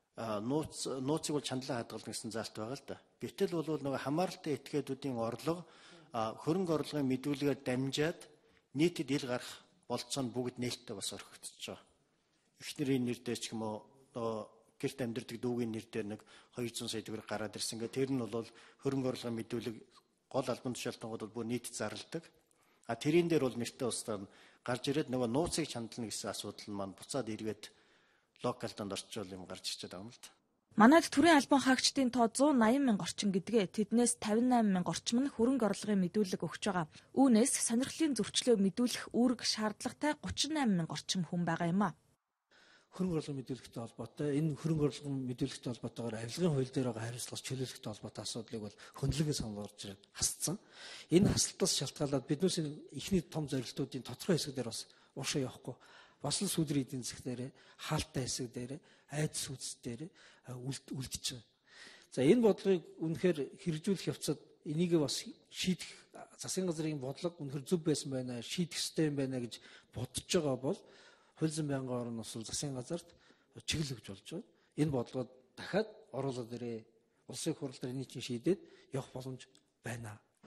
нууцыг бол чандлан хадгална гэсэн заалт байгаа л да. Гэтэл бол нөгөө хамааралтай этгээдүүдийн орлого хөрөнгө оруулгын мэдүүлгээр дамжаад нийтэд ил гарах болцоо нь бүгд нээлттэй бас орхигдчихж байгаа. Эхнэрийн нэр дээр ч юм уу гэрт амьдардаг дүүгийн нэр дээр нэг 200 сая төгрөг гараад ирсэн. Тэр нь бол хөрөнгө оруулгын мэдүүлэг гол албан тушаалтангууд бол бүр нийт зарладаг. Тэрийн дээр бол нэртэй устдаа гарч ирээд нөгөө нууцыг чандална гэсэн асуудал маань буцаад эргээд локалданд орчвол юм гарч ирчээд байгаа юм л да. Манайд төрийн албан хаагчдын тоо 180 мянга орчим гэдгээ. Тэднээс 58 мянга орчим нь хөрөнгө оруулгын мэдүүлэг өгч байгаа. Үүнээс сонирхлын зөрчлөө мэдүүлэх үүрэг шаардлагатай 38 мянга орчим хүн байгаа юм а. Хөрөнгө оруулгын мэдүүлэгтэй холбоотой энэ хөрөнгө оруулгын мэдүүлэгтэй холбоотойгоор авилгын хууль дээр байгаа хариуцлагаас чөлөөлөхтэй холбоотой асуудлыг бол хөндлөгөө санал орж ирээд хасцсан. Энэ хасалтаас шалтгаалаад биднээс ихний том зорилтуудын тодорхой хэсэг дээр бас уушаа явахгүй. Бослон сүдрийн эдийн засаг дээр, хаалттай хэсэг дээр, айдас үүс дээр үлдчихэж байна. За энэ бодлогыг үнэхээр хэрэгжүүлэх явцад энийг бас шийдэх засгийн газрын бодлого үнэхээр зөв байсан байна, шийдэх ёстой юм байна гэж бодож байгаа бол хууль зүйн байнгын хорооноос засгийн газарт чиглэл өгч болж байна. Энэ бодлогод дахиад оруулаад ирээ. Улсын хурал дээр энийг чинь шийдээд явах боломж байна.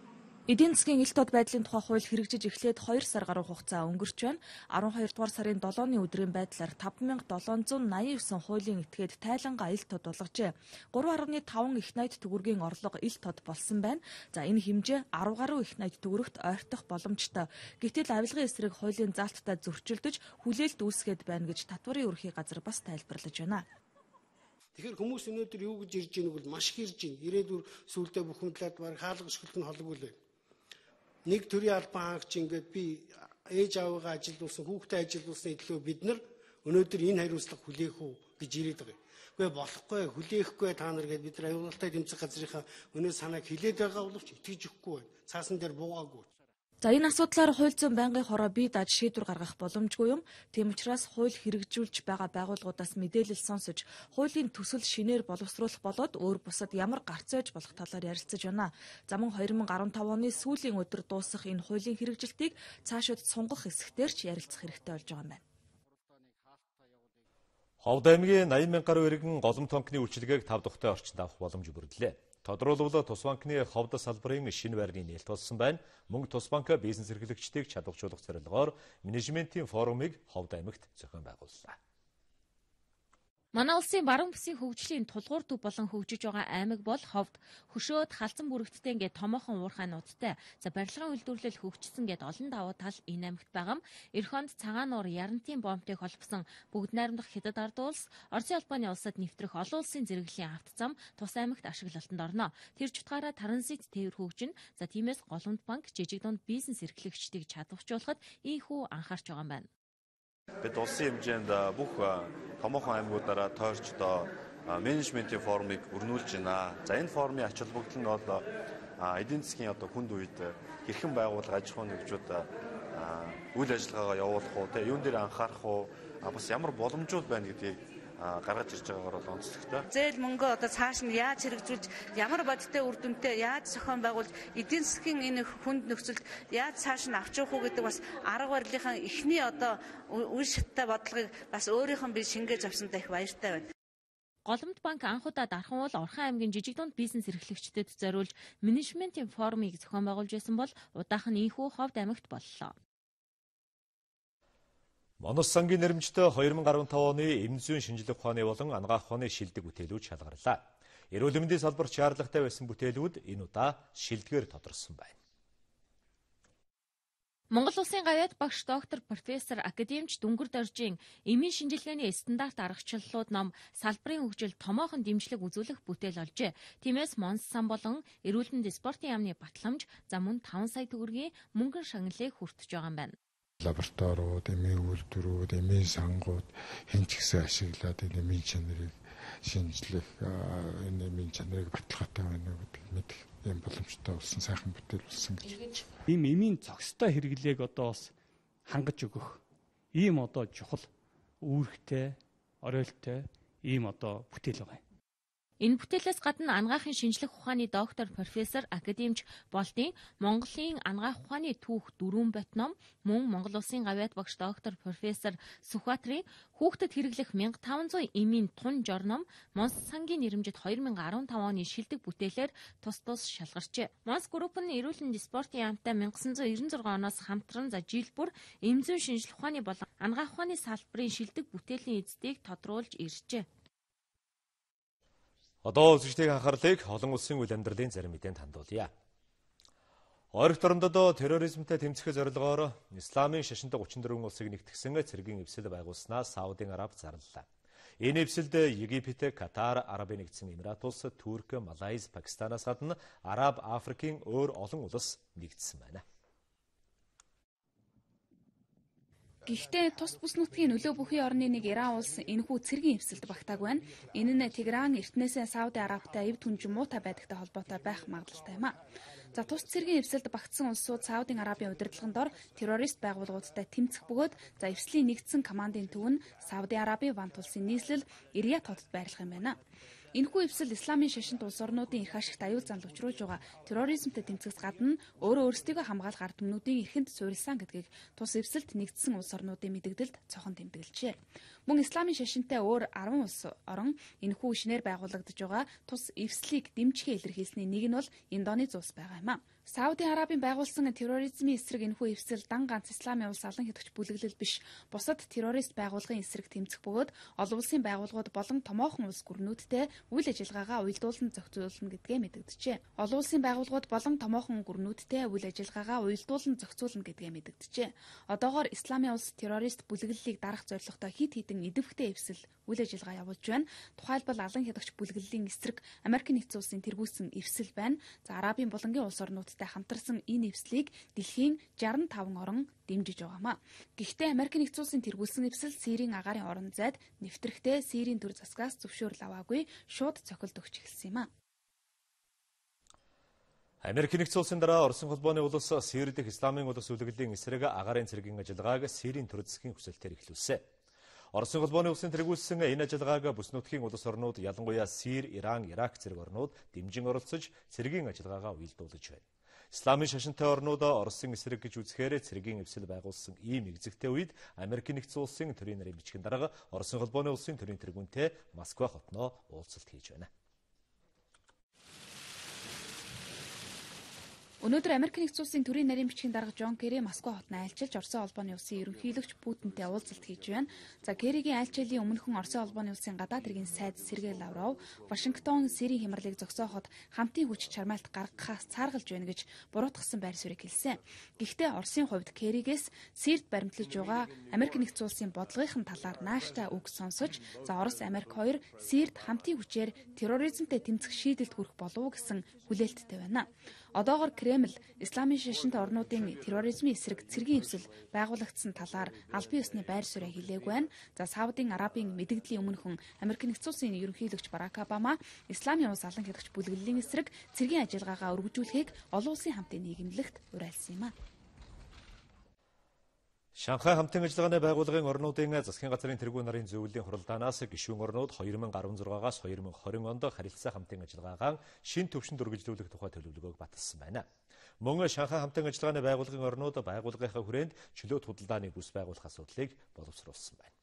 Эдийн засгийн илт тод байдлын тухай хууль хэрэгжиж эхлээд 2 сар гаруй хугацаа өнгөрч байна. 12 дугаар сарын 7-ны өдрийн байдлаар 5789 хуулийн этгээд тайлангаа илт тод болгожээ. 3.5 их найд төгрөгийн орлого илт тод болсон байна. За энэ хэмжээ 10 гаруй их найд төгрөгт ойртох боломжтой. Гэтэл авилгын эсрэг хуулийн заалттай зөрчилдөж хүлээлт үүсгээд байна гэж татварын ерөнхий газар бас тайлбарлаж байна. Тэгэхээр хүмүүс өнөөдөр юу гэж ирж байгааг бол маш их ирж байна. Ирээдүйн сүулдэ бүхэн талаад баг хаалга шүлт нь холбоггүй л байна. Нэг төрлийн албан хаагч ингээд би ээж аавыгаа ажилуулсан, хүүхдээ ажилуулсан төлөө бид нар өнөөдөр энэ хариуцлага хүлээх үү гэж ирээд байгаа. Үгүй болохгүй, хүлээхгүй та нар гэдээ бид нар аюултай тэмцэх газрынхаа өнөө санааг хилээд байгаа боловч итгэж өгөхгүй байна. Цаасан дээр буугаагүй. За энэ асуудлаар хууль зүйн байнгын хороо бие дааж шийдвэр гаргах боломжгүй юм. Тийм учраас хууль хэрэгжүүлж байгаа байгууллагуудаас мэдээлэл сонсож, хуулийн төсөл шинээр боловсруулах болоод өөр бусад ямар гарц байж болох талаар ярилцаж байна. За мөн 2015 оны сүүлийн өдөр дуусах энэ хуулийн хэрэгжилтийг цаашид сунгах хэсэгтэр ч ярилцах хэрэгтэй болж байгаа юм байна. Ховд аймгийн 80,000 гаруй иргэн голом тонкны үйлчилгээг 5 дахьтай орчинд авах боломж бүрдлээ. Тодорхойлбол Тус банкны ховд салбарын шинэ байрны нээлт болсон байна. Мөн Тус банк бизнес эрхлэгчдийг чадваржуулах зорилгоор менежментийн форумыг Ховд аймагт зохион байгууллаа. Манай улсын баруун бүсийн хөгжлийн тулгуур төв болон хөгжиж байгаа аймаг бол Ховд. Хөшөөд халдсан бүрэгдтэй ингээд томоохон уурхайнуудтай. За барилгын үйлдвэрлэл хөгжсөн гэд олон давуу тал энэ аймагт байгаа. Эх онд цагаан уур ярантын бомбыг холбосон бүгд найрамдах Хятад ард улс, Оросын албаны улсад нэвтрэх олон улсын зэрэглэлийн авто зам Тус аймагт ашиглалтанд орно. Тэр чутгаараа транзит тээвэр хөгжин. За тиймээс Голомт банк жижиг дунд бизнес эрхлэгчдийг чадваржуулахад ийхүү анхаарч байгаа юм байна. Бид улсын хэмжээнд бүх томоохон аймагуудаараа тойрч менежментийн форумыг өрнүүлж байна. За энэ форумын ач холбогдол нь бол эдийн засгийн хүнд үед хэрхэн байгууллага аж ахуйн нэгжүүд үйл ажиллагаагаа явуулах уу, юун дээр анхаарах уу, бас ямар боломжууд байна гэдгийг гаргаж ирж байгаагаар бол онцлогтой. Зээл мөнгө цааш нь яаж хэрэгжүүлж, ямар бодиттой үр дүнтэй яаж зохион байгуулж, эдийн засгийн энэ хүнд нөхцөлд яаж цааш нь авч явах уу гэдэг бас арга барилынхаа эхний үе шаттай бодлогыг бас өөрийнх нь би шингээж авсантай их баяртай байна. Голомт банк анх удаа дархан уул Орхон аймгийн жижиг дунд бизнес эрхлэгчдэд зориулж менежментийн форумыг зохион байгуулж байсан бол удаахан ийхүү Ховд аймагт боллоо. Манус сангийн нэрмжтэй 2015 оны эмнэлэг зүйн шинжилгээ ухааны болон анагаах ухааны шилдэг бүтээлүүд шалгарлаа. Эрүүл мэндийн салбарт шаардлагатай байсан бүтээлүүд энэ удаа шилдгээр тодорсон байна. Монгол Улсын гавьяат багш доктор профессор академич Дүнгэр Доржийн эмийн шинжилгээний стандарт аргачлалууд ном салбарын хөгжилд томоохон дэмжлэг үзүүлэх бүтээл олжээ. Тиймээс Монс сан болон эрүүл мэндийн спортын яамны батламж за мөн 5 сая төгрөгийн мөнгөн шагналыг хүртэж байгаа юм байна. Лабораториуд, эмийн үйлдвэрүүд, эмийн сангууд хэн ч гэсэн ашиглаад энэ эмийн чанарыг шинжлэх, энэ эмийн чанарыг баталгаатай байна гэдэг мэдэх юм боломжтой болсон сайхан бүтээл болсон гэж. Ийм эмийн цогцтой хэрэглээг бас хангаж өгөх ийм чухал үүрэгтэй, оройлтой ийм бүтээл байгаа юм. Энэ бүтээлээс гадна анагаахын шинжлэх ухааны доктор профессор академич Болдын Монголын анагаах ухааны түүх 4 бот ном, мөн Монгол Улсын гавьяат багш доктор профессор Сүхбаатарын хүүхдэд хэрэглэх 1500 эмийн тун жор ном, Монс сангийн нэрмжит 2015 оны шилдэг бүтээлээр тус шалгарчээ. Монс групп нь эрүүл мэндийн спортын яамтай 1996 оноос хамтран за жил бүр эм зүйн шинжлэх ухааны болон анагаах ухааны салбарын шилдэг бүтээлийн эздийг тодруулж иржээ. Одоо үзэгчдийн анхаарлыг олон улсын үйл амьдралын зарим мэдээнд хандуулъя. Ойролт орондоо терроризмтэй тэмцэхээ зорилгоор Исламын шашинтай 34 улсыг нэгтгэсэн цэргийн эвсэл байгуулснаа Саудын Араб зарлалаа. Энэ эвсэлд Египет, Катар, Арабын нэгдсэн Эмират улс, Турк, Малайз, Пакистанаас гадна Араб, Африкийн өөр олон улс нэгдсэн байна. Гэхдээ тус бүс нутгийн нөлөө бүхий орны нэг Иран улс энэхүү цэргийн эвсэлд багтааг байна. Энэ нь Тегеран эртнээсээ Сауди Арабтай эв түнж муутай байдагтай холбоотой байх магадлалтай юм а. За тус цэргийн эвсэлд багтсан улсууд Саудын Арабын удирдлагын дор террорист байгууллагуудтай тэмцэх бөгөөд за эвслийн нэгдсэн командын төв нь Сауди Арабын Вант улсын нийслэл Рият хотод байрлах юм байна. Энэхүү эвсэл Исламын шашинт улс орнуудын эрх ашигт аюул занал учруулж байгаа терроризмтэй тэмцэхээс гадна өөрөө өөрсдийгөө хамгаалах ард түмнүүдийн эрхэнд суурилсан гэдгийг тус эвсэлд нэгдсэн улс орнуудын мэдэгдэлд цохон тэмдэглэжээ. Мөн Исламын шашинтай өөр 10 улс орон энэхүү шинээр байгуулагдж байгаа тус эвслийг дэмжихээ илэрхийлсэний нэг нь бол Индонез улс байгаа юм а. Сауди Арабын байгуулсан терроризмын эсрэг энэхүү эвсэл дан ганц исламын улс алан хэдэгч бүлэглэл биш. Бусад террорист байгууллагын эсрэг тэмцэх бөгөөд олон улсын байгууллагууд болон томоохон улс гүрнүүдтэй үйл ажиллагаагаа уялдуулан зохицуулна гэдгээ мэдэгджээ. Олон улсын байгууллагууд болон томоохон гүрнүүдтэй үйл ажиллагаагаа уялдуулан зохицуулна гэдгээ мэдэгджээ. Одоогоор исламын улс террорист бүлэглэлийг дарах зорилготой хид хідэн идэвхтэй эвсэл үйл ажиллагаа явуулж байна. Тухайлбал алан хэдэгч бүлэглэлийн эсрэг Америк нэгдсэн улсын тэргүүлсэн эвсэл байна. За Арабын булангийн улс орнуудтай хамтарсан энэ эвслийг дэлхийн 65 орн дэмжиж байгаамаа. Гэхдээ Америк нэгдсэн улсын тэргүүлсэн эвсэл Сирийн агаарын орон зайд нэвтрэхдээ Сирийн төр засгаас зөвшөөрөл аваагүй шууд цохилт өгч эхэлсэн юм а. Америк нэгдсэн улсын дараа Оросын холбооны улс Сирийн дэх исламын улс үлгэлийн эсрэг агаарын цэргийн ажиллагааг Сирийн төр засгийн хүсэлтээр эхлүүлсэн. Оросын холбооны улсын тэргүүлсэн энэ ажиллагааг бүс нутгийн улс орнууд ялангуяа Сир, Иран, Ирак зэрэг орнууд дэмжин оролцож цэргийн ажиллагаагаа уялдуулж байна. Исламын шашинтай орнууд Оросын эсрэг гэж үзэхээр цэргийн эвсэл байгуулсан ийм экзэгтэй үед Америк нэгдсэн улсын төрийн нарийн бичгийн дарга Оросын холбооны улсын төрийн тэргүүнтэй Москва хотноо уулзалт хийж байна. Өнөөдөр Америк нэгдсэн улсын төрийн нарийн бичгийн дарга Жон Керри Москва хотод айлчилж Оросын холбооны улсын ерөнхийлөгч Путинтэй уулзалт хийж байна. За Керригийн айлчлалын өмнөхөн Оросын холбооны улсын гадаад хэргийн сайд Сергей Лавров Вашингтон Сирийн хямралыг зогсооход хамтын хүч чармайлт гаргахаас цааргалж байна гэж буруутгасан байр суурийг хэлсэн. Гэхдээ Оросын хувьд Керригээс Сирт баримтлаж байгаа Америк нэгдсэн улсын бодлогын талаар нааштай үг сонсож, за Орос Америк хоёр Сирт хамтын хүчээр терроризмтэй тэмцэх шийдэлд хүрэх болов гэсэн хүлээлттэй байна. Одоогоор Кремль исламын шашинтай орнуудын терроризмын эсрэг цэргийн эвсэл байгуулагдсан талаар албан ёсны байр суурь хэлээгүй байна. За Саудын Арабын мэдэгдлийн өмнөхөн Америк нэгдсэн улсын ерөнхийлөгч Барак Обама исламын улс алан хэдэгч бүлэглэлийн эсрэг цэргийн ажиллагаагаа өргөжүүлэхийг олон улсын хамтын нийгэмлэгт уриалсан юм а. Шанхай хамтын ажиллагааны байгууллагын орнуудын засгийн газрын тэргүүн нарын зөвлөлийн хуралдаанаас гишүүн орнууд 2016-аас 2020 онд харилцаа хамтын ажиллагаагаа шин төвшөнд үргэлжлүүлэх тухай төлөвлөгөөг баталсан байна. Мөн Шанхай хамтын ажиллагааны байгууллагын орнууд байгууллагынхаа хүрээнд чөлөөт худалдааны бүс байгуулах асуудлыг боловсруулсан байна.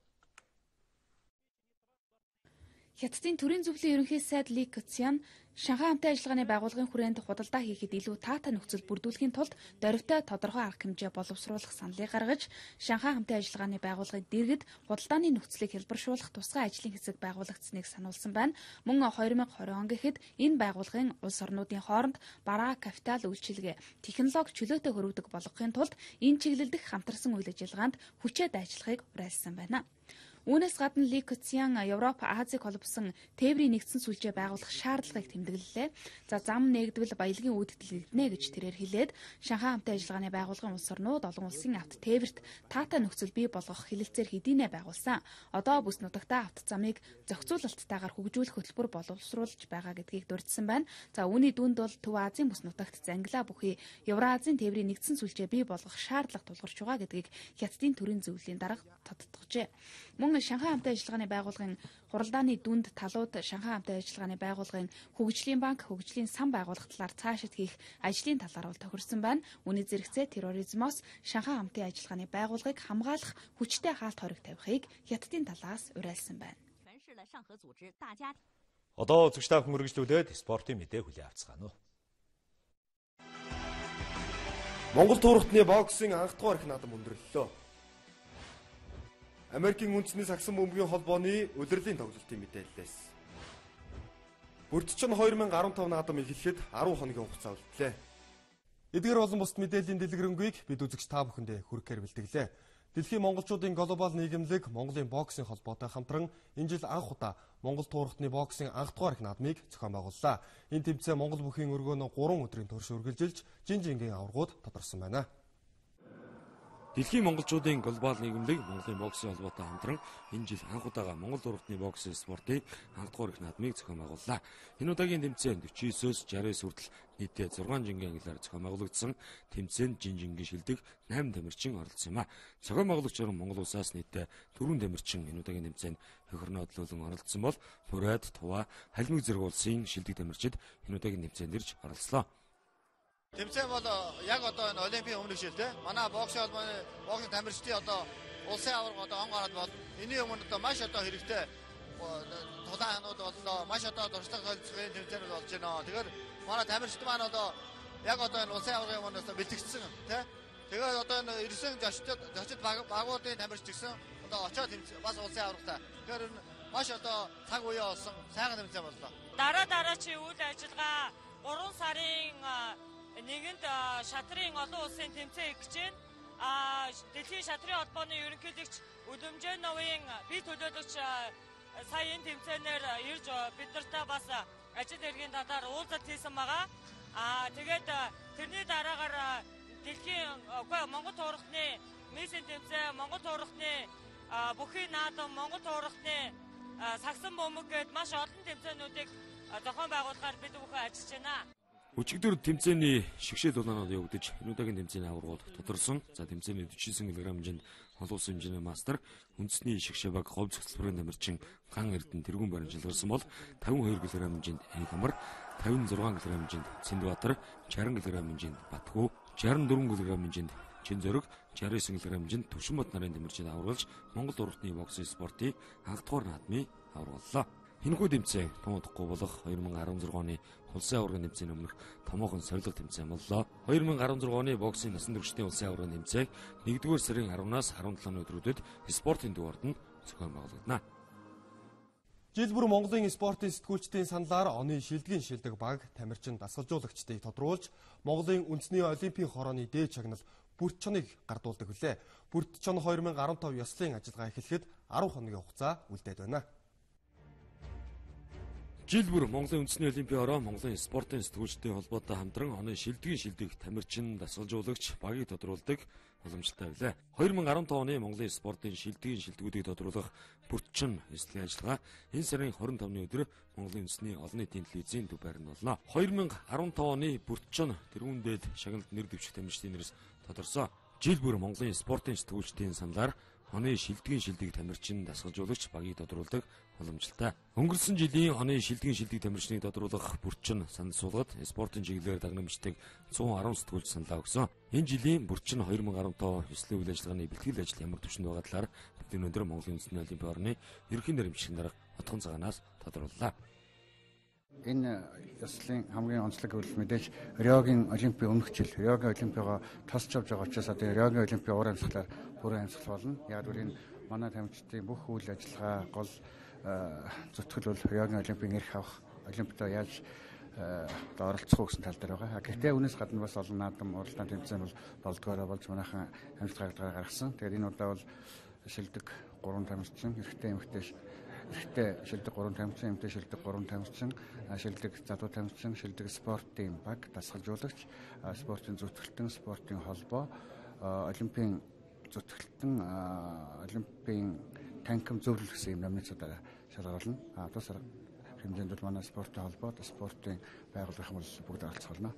Хятадын төрийн зөвлөлийн ерөнхий сайд Ли Кэцян Шанхай хамтын ажиллагааны байгууллагын хүрээнд худалдаа хийхэд илүү таатай нөхцөл бүрдүүлэхийн тулд дорвитой тодорхой арга хэмжээ боловсруулах саналыг гаргаж, Шанхай хамтын ажиллагааны байгууллагын дэргэд худалдааны нөхцөлийг хэлбэршүүлэх тусгай ажлын хэсэг байгуулагдсныг сануулсан байна. Мөн 2020 он гэхэд энэ байгууллагын улс орнуудын хооронд бараа капитал үйлчилгээ, технологи чөлөөтэй хөрвдөг болгохын тулд энэ чиглэл дэх хамтарсан үйл ажиллагаанд хүчээд ажиллахыг уриалсан байна. Үүнээс гадна Ли Кэцян Европ, Азийг холбосон тээврийн нэгдсэн сүлжээ байгуулах шаардлагыг тэмдэглэлээ. За зам нэгдвэл баялагын үүддэл нэгднэ гэж тэрээр хэлээд Шанхай хамтын ажиллагааны байгууллагын улс орнууд олон улсын авто тээвэрт таатай нөхцөл бий болгох хэлэлцээр хэдийнэ байгуулсан. Одоо бүс нутагтаа авто замыг зохицуулалттайгаар хөгжүүлэх хөтөлбөр боловсруулж байгаа гэдгийг дурдсан байна. За үүний дүнд бол Төв Азийн бүс нутагт зангилаа бүхий Евразийн тээврийн нэгдсэн сүлжээ бий болгох шаардлага тулгарч байгаа гэдгийг Хятадын төрийн зөвлөлийн дарга тодтогчээ. Мөн Шанхай хамтын ажиллагааны байгууллагын хуралдааны дүнд талууд Шанхай хамтын ажиллагааны байгууллагын хөгжлийн банк, хөгжлийн сан байгуулах талаар цаашид хийх ажлын талаар бол тохирсон байна. Үүний зэрэгцээ терроризмоос Шанхай хамтын ажиллагааны байгууллагыг хамгаалах хүчтэй хаалт хориг тавихыг Хятадын талаас уриалсан байна. Одоо үзэгчтэй хүн үргэлжлүүлээд спортын мэдээ хүлээн авцгаана уу. Монгол туурхтны боксing анх дугаар их наадам өндөрлөлөө. Америкийн үндэсний сагсан бөмбөгийн холбооны улирлын тоглолтын мэдээллээс. Бүрдчин 2015 наадам эхлэхэд 10 хоногийн хугацаа үлдлээ. Эдгээр болон бусад мэдээллийн дэлгэрэнгүй бид үзэгч та бүхэндээ хүргэхээр бэлтгэлээ. Дэлхийн монголчуудын глобал нийгэмлэг Монголын боксing холбоотой хамтран энэ жил анх удаа Монгол туурхтны боксing анх дугаар их наадмыг зохион байгууллаа. Энэ тэмцээн Монгол бүхийн өргөөнөө 3 өдрийн турш үргэлжилж жинжингийн аваргууд тодорсон байна. Дэлхийн монголчуудын глобал нийгэмлэг Монголын боксing холбоотой хамтран энэ жил анх удаага Монгол туурхтны боксing спортын анх дугаар их наадмыг зохион байгууллаа. Энэ удаагийн тэмцээнд 49-өөс 69 хүртэл нийтдээ 6 жингийн ангиллаар зохион байгуулагдсан. Тэмцээнд жинжингийн шилдэг 8 тамирчин оролцсон юм а. Зохион байгуулагч Монгол улсаас нийтдээ 4 тамирчин энэ удаагийн тэмцээнд хөхөрнө одлуулан оролцсон бол Бурайд, Тува, Халимаг зэрэг улсын шилдэг тамирчид энэ удаагийн тэмцээнд ирж оролцлоо. Тэмцээн бол яг одоо энэ Олимпийн өмнөх жил те манай боксing холбооны боксing тамирчдын одоо улсын аварга одоо он гараад бол энэний өмнө одоо маш одоо хэрэгтэй тулаанууд боллоо маш одоо дуршлаг солилцохын тэмцээнүүд болж байна. Тэгэхээр манай тамирчид маань одоо яг одоо энэ улсын аваргын өмнөөс бэлтгэгдсэн тий. Тэгээд одоо энэ ирсэн зочид багуудын тамирч гэсэн одоо очоод бас улсын аваргатай. Тэгэхээр маш одоо цаг үеэ болсон сайхан тэмцээн боллоо. Дараачийн үйл ажиллагаа 3 сарын 1-нд шатрын олон улсын тэмцээн эхэж байна. Дэлхийн шатрын холбооны ерөнхийлөгч Өдөмжөновын бие төлөөлөгч сая энэ тэмцээнээр ирж бид нартай бас ажил хэргийн талаар уулзалт хийсэн байгаа. Тэгээд тэрний дараагаар дэлхийн Монгол туурхны мессен тэмцээн, Монгол туурхны бүхий наадам, Монгол туурхны сагсан бөмбөг гээд маш олон тэмцээнүүдийг зохион байгуулахаар бид бүхэн ажиллаж байна. Өчигдөр тэмцээний шигшэл улаанаар явагдаж, энэ удаагийн тэмцээний аваргууд тодорсон. За тэмцээний 49 кг хэмжээнд олон улсын хэмжээний мастер үндэсний шигшээ баг говь цэцлбэрийн тамирчин Ган Эрдэнэ тэргүүн барин жилгэрсэн бол 52 кг хэмжээнд Эн Хамар, 56 кг хэмжээнд Цэндбаатар, 60 кг хэмжээнд Батхүү, 64 кг хэмжээнд Чин Зориг, 69 кг хэмжээнд Төвшинбат нарын тамирчид аваргалж Монгол уртны боксын спортын анх дугаар наадмыг аваргаллаа. Энэхүү тэмцээн томоохгүй болох 2016 оны улсын аваргын тэмцээний өмнөх томоохон сорилго тэмцээн боллоо. 2016 оны боксын насан туршидын улсын аваргын тэмцээг 1-р сарын 10-наас 17 өдрүүдэд спортын дугаард нь зохион байгуулагдана. Жил бүр Монголын спортын сэтгүүлчдийн саналаар оны шилдгийн шилдэг баг тамирчин дасгалжуулагчдыг тодруулж Монголын үндэсний олимпийн хорооны дээд чагнал бүрт чоныг гардуулдаг хүлээ. Бүрт чон 2015 ёслолын ажиллагаа эхлэхэд 10 хоногийн хугацаа үлдээд байна. Жил бүр Монголын үндэсний олимпийн хороо Монголын спортын сэтгүүлчдийн холбоотой хамтран оны шилдгийн шилдэг тамирчин дасгалжуулагч багийг тодруулдаг уламжлалтай байлаа. 2015 оны Монголын спортын шилдгийн шилдэгүүдийг тодруулах бүртчин эслийн ажиллагаа энэ сарын 25-ны өдөр Монголын үндэсний олон нийтийн телевизийн төв байранд болно. 2015 оны бүртчин тэргүүн дээд шагналд нэр дэвших тамирчдын нэрс тодорсон. Жил бүр Монголын спортын сэтгүүлчдийн саналаар оны шилдгийн шилдэг тамирчин дасгалжуулагч багийг тодруулдаг уламжлалтай. Өнгөрсөн жилийн оны шилдгийн шилдэг тамирчныг тодруулах бүрчин санал суулгад спортын чиглэлээр дагнамжтай 110 сэтгүүлч саналаа өгсөн. Энэ жилийн бүрчин 2015 ёслолын үйл ажиллагааны бэлтгэл ажил ямар түвшинд байгаа талаар бид өнөөдөр Монголын үндэсний олимпийн хорооны ерөнхий нэрмжлэгчийн дарга Отгон цагаанаас тодрууллаа. Энэ ёслолын хамгийн онцлог үйл мэдээж Риогийн олимпийн өмнөх жил Риогийн олимпиогоо тосч авч байгаа учраас одоо Риогийн олимпийн уур амьсгалаар бүрэн амьсгал болно. Яг л энэ манай тамирчдын бүх үйл ажиллагаа гол зүтгэл бол Риогийн олимпийн эрх авах, олимпиадад яаж оролцох уу гэсэн тал дээр байгаа. Гэхдээ үүнээс гадна бас олон наадам уралдаан тэмцээн бол болдгоороо болж манайхан амьсгалаа гаргасан. Тэгээд энэ удаа бол шилдэг 3 тамирчин, эрэгтэй шилдэг 3 тамирчин, эмэгтэй шилдэг 3 тамирчин, шилдэг залуу тамирчин, шилдэг спортын баг, дасгалжуулагч, спортын зүтгэлтэн, спортын холбоо, олимпийн зүтгэлтэн, олимпийн танким зөвлөл гэсэн юм номинацуудаараа шалгаруулна. Тус хэмжээнд бол манай спортын холбоо, спортын байгууллага бол бүгд оролцоолно.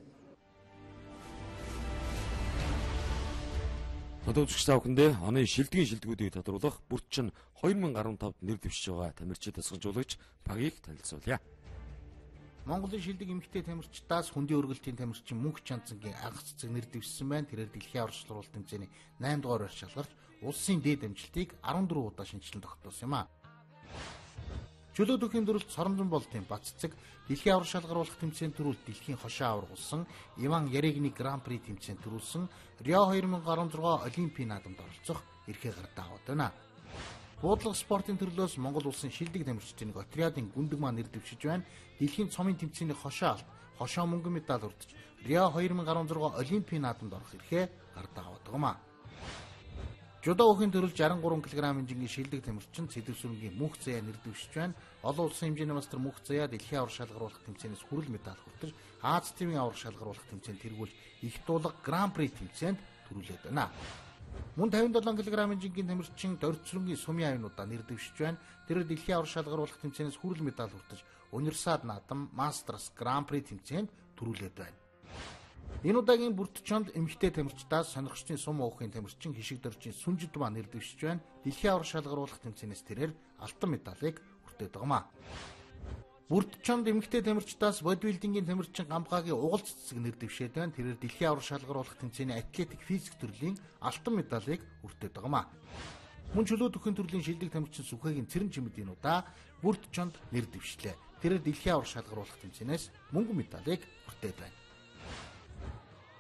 Одоо үзэгч та бүхэндээ оны шилдгийн шилдэгүүдийг тодруулах бүртчин 2015-д нэр дэвшиж байгаа тамирчид дасгалжуулагч багийг танилцуулъя. Монголын шилдэг эмэгтэй тамирчдаас хүндийн өргөлтийн тамирчин Мөнх Чанцангийн анх цэцэг нэр дэвшсэн байна. Тэрээр дэлхийн аварга сургалт тэмцээний 8 дугаар байр шалгарч улсын дээд амжилтыг 14 удаа шинжилэн тогтоосон юм а. Чөлөө дөхийн дөрөлт Соромжон болтын Баццэг дэлхийн аварга шалгаруулах тэмцээнд төрүүлж дэлхийн хошоо аваргуулсан, Иван Ярегны Гран При тэмцээнд төрүүлсэн, Рио 2016 Олимпийн наадамд оролцох эрхээ гардаа аваад байна. Буудлага спортын төрлөөс Монгол улсын шилдэг тамирчдын отрядын гүндэг маань нэр дэвшиж байна. Дэлхийн цомын тэмцээний хошоо алт, хошоо мөнгөн медаль урдж Рио 2016 Олимпийн наадамд орох эрхээ гардаа аваад байгаа юм а. Жудо өхөн төрөл 63 кг хэмжээний шилдэг тамирчин Цэдэвсүрэнгийн Мөнх Заяа нэр дэвшиж байна. Олон улсын хэмжээний мастер Мөнх Заяа дэлхийн аварга шалгаруулах тэмцээнээс хүрэл медаль хүртэж, Аз ТV-ийн аварга шалгаруулах тэмцээнд тэргүүлж их дуулга Гран При тэмцээнд төрүүлээд байна. Мөн 57 кг хэмжээний тамирчин Дорцрунгийн Сумын аюунуудаа нэр дэвшиж байна. Тэрээр дэлхийн аварга шалгаруулах тэмцээнээс хүрэл медаль хүртэж, Универсиад наадам Мастерс Гран При тэмцээнд төрүүлээд байна. Энэ удаагийн бүртчонд эмэгтэй тамирчдаас сонирхчдын сум уухийн тамирчин Хишиг Доржийн Сүнжид маань нэр дэвшиж байна. Дэлхийн аварга шалгаруулах тэмцээнээс тэрээр алтан медалийг хүртээд байгаа юм а. Бүртчонд эмэгтэй тамирчдаас бодибилдингийн тамирчин Гамбгагийн угалц цэцэг нэр дэвшээд байна. Тэрээр дэлхийн аварга шалгаруулах тэмцээний атлетик физик төрлийн алтан медалийг хүртээд байгаа юм а. Мөн чөлөө дөхөн төрлийн шилдэг тамирчин Сүхээгийн Цэрэн Чимэдийн удаа бүртчонд нэр дэвшлээ. Тэрээр дэлхийн аварга шалгаруулах тэмцээнээс мөнгөн медалийг хүртээд байна.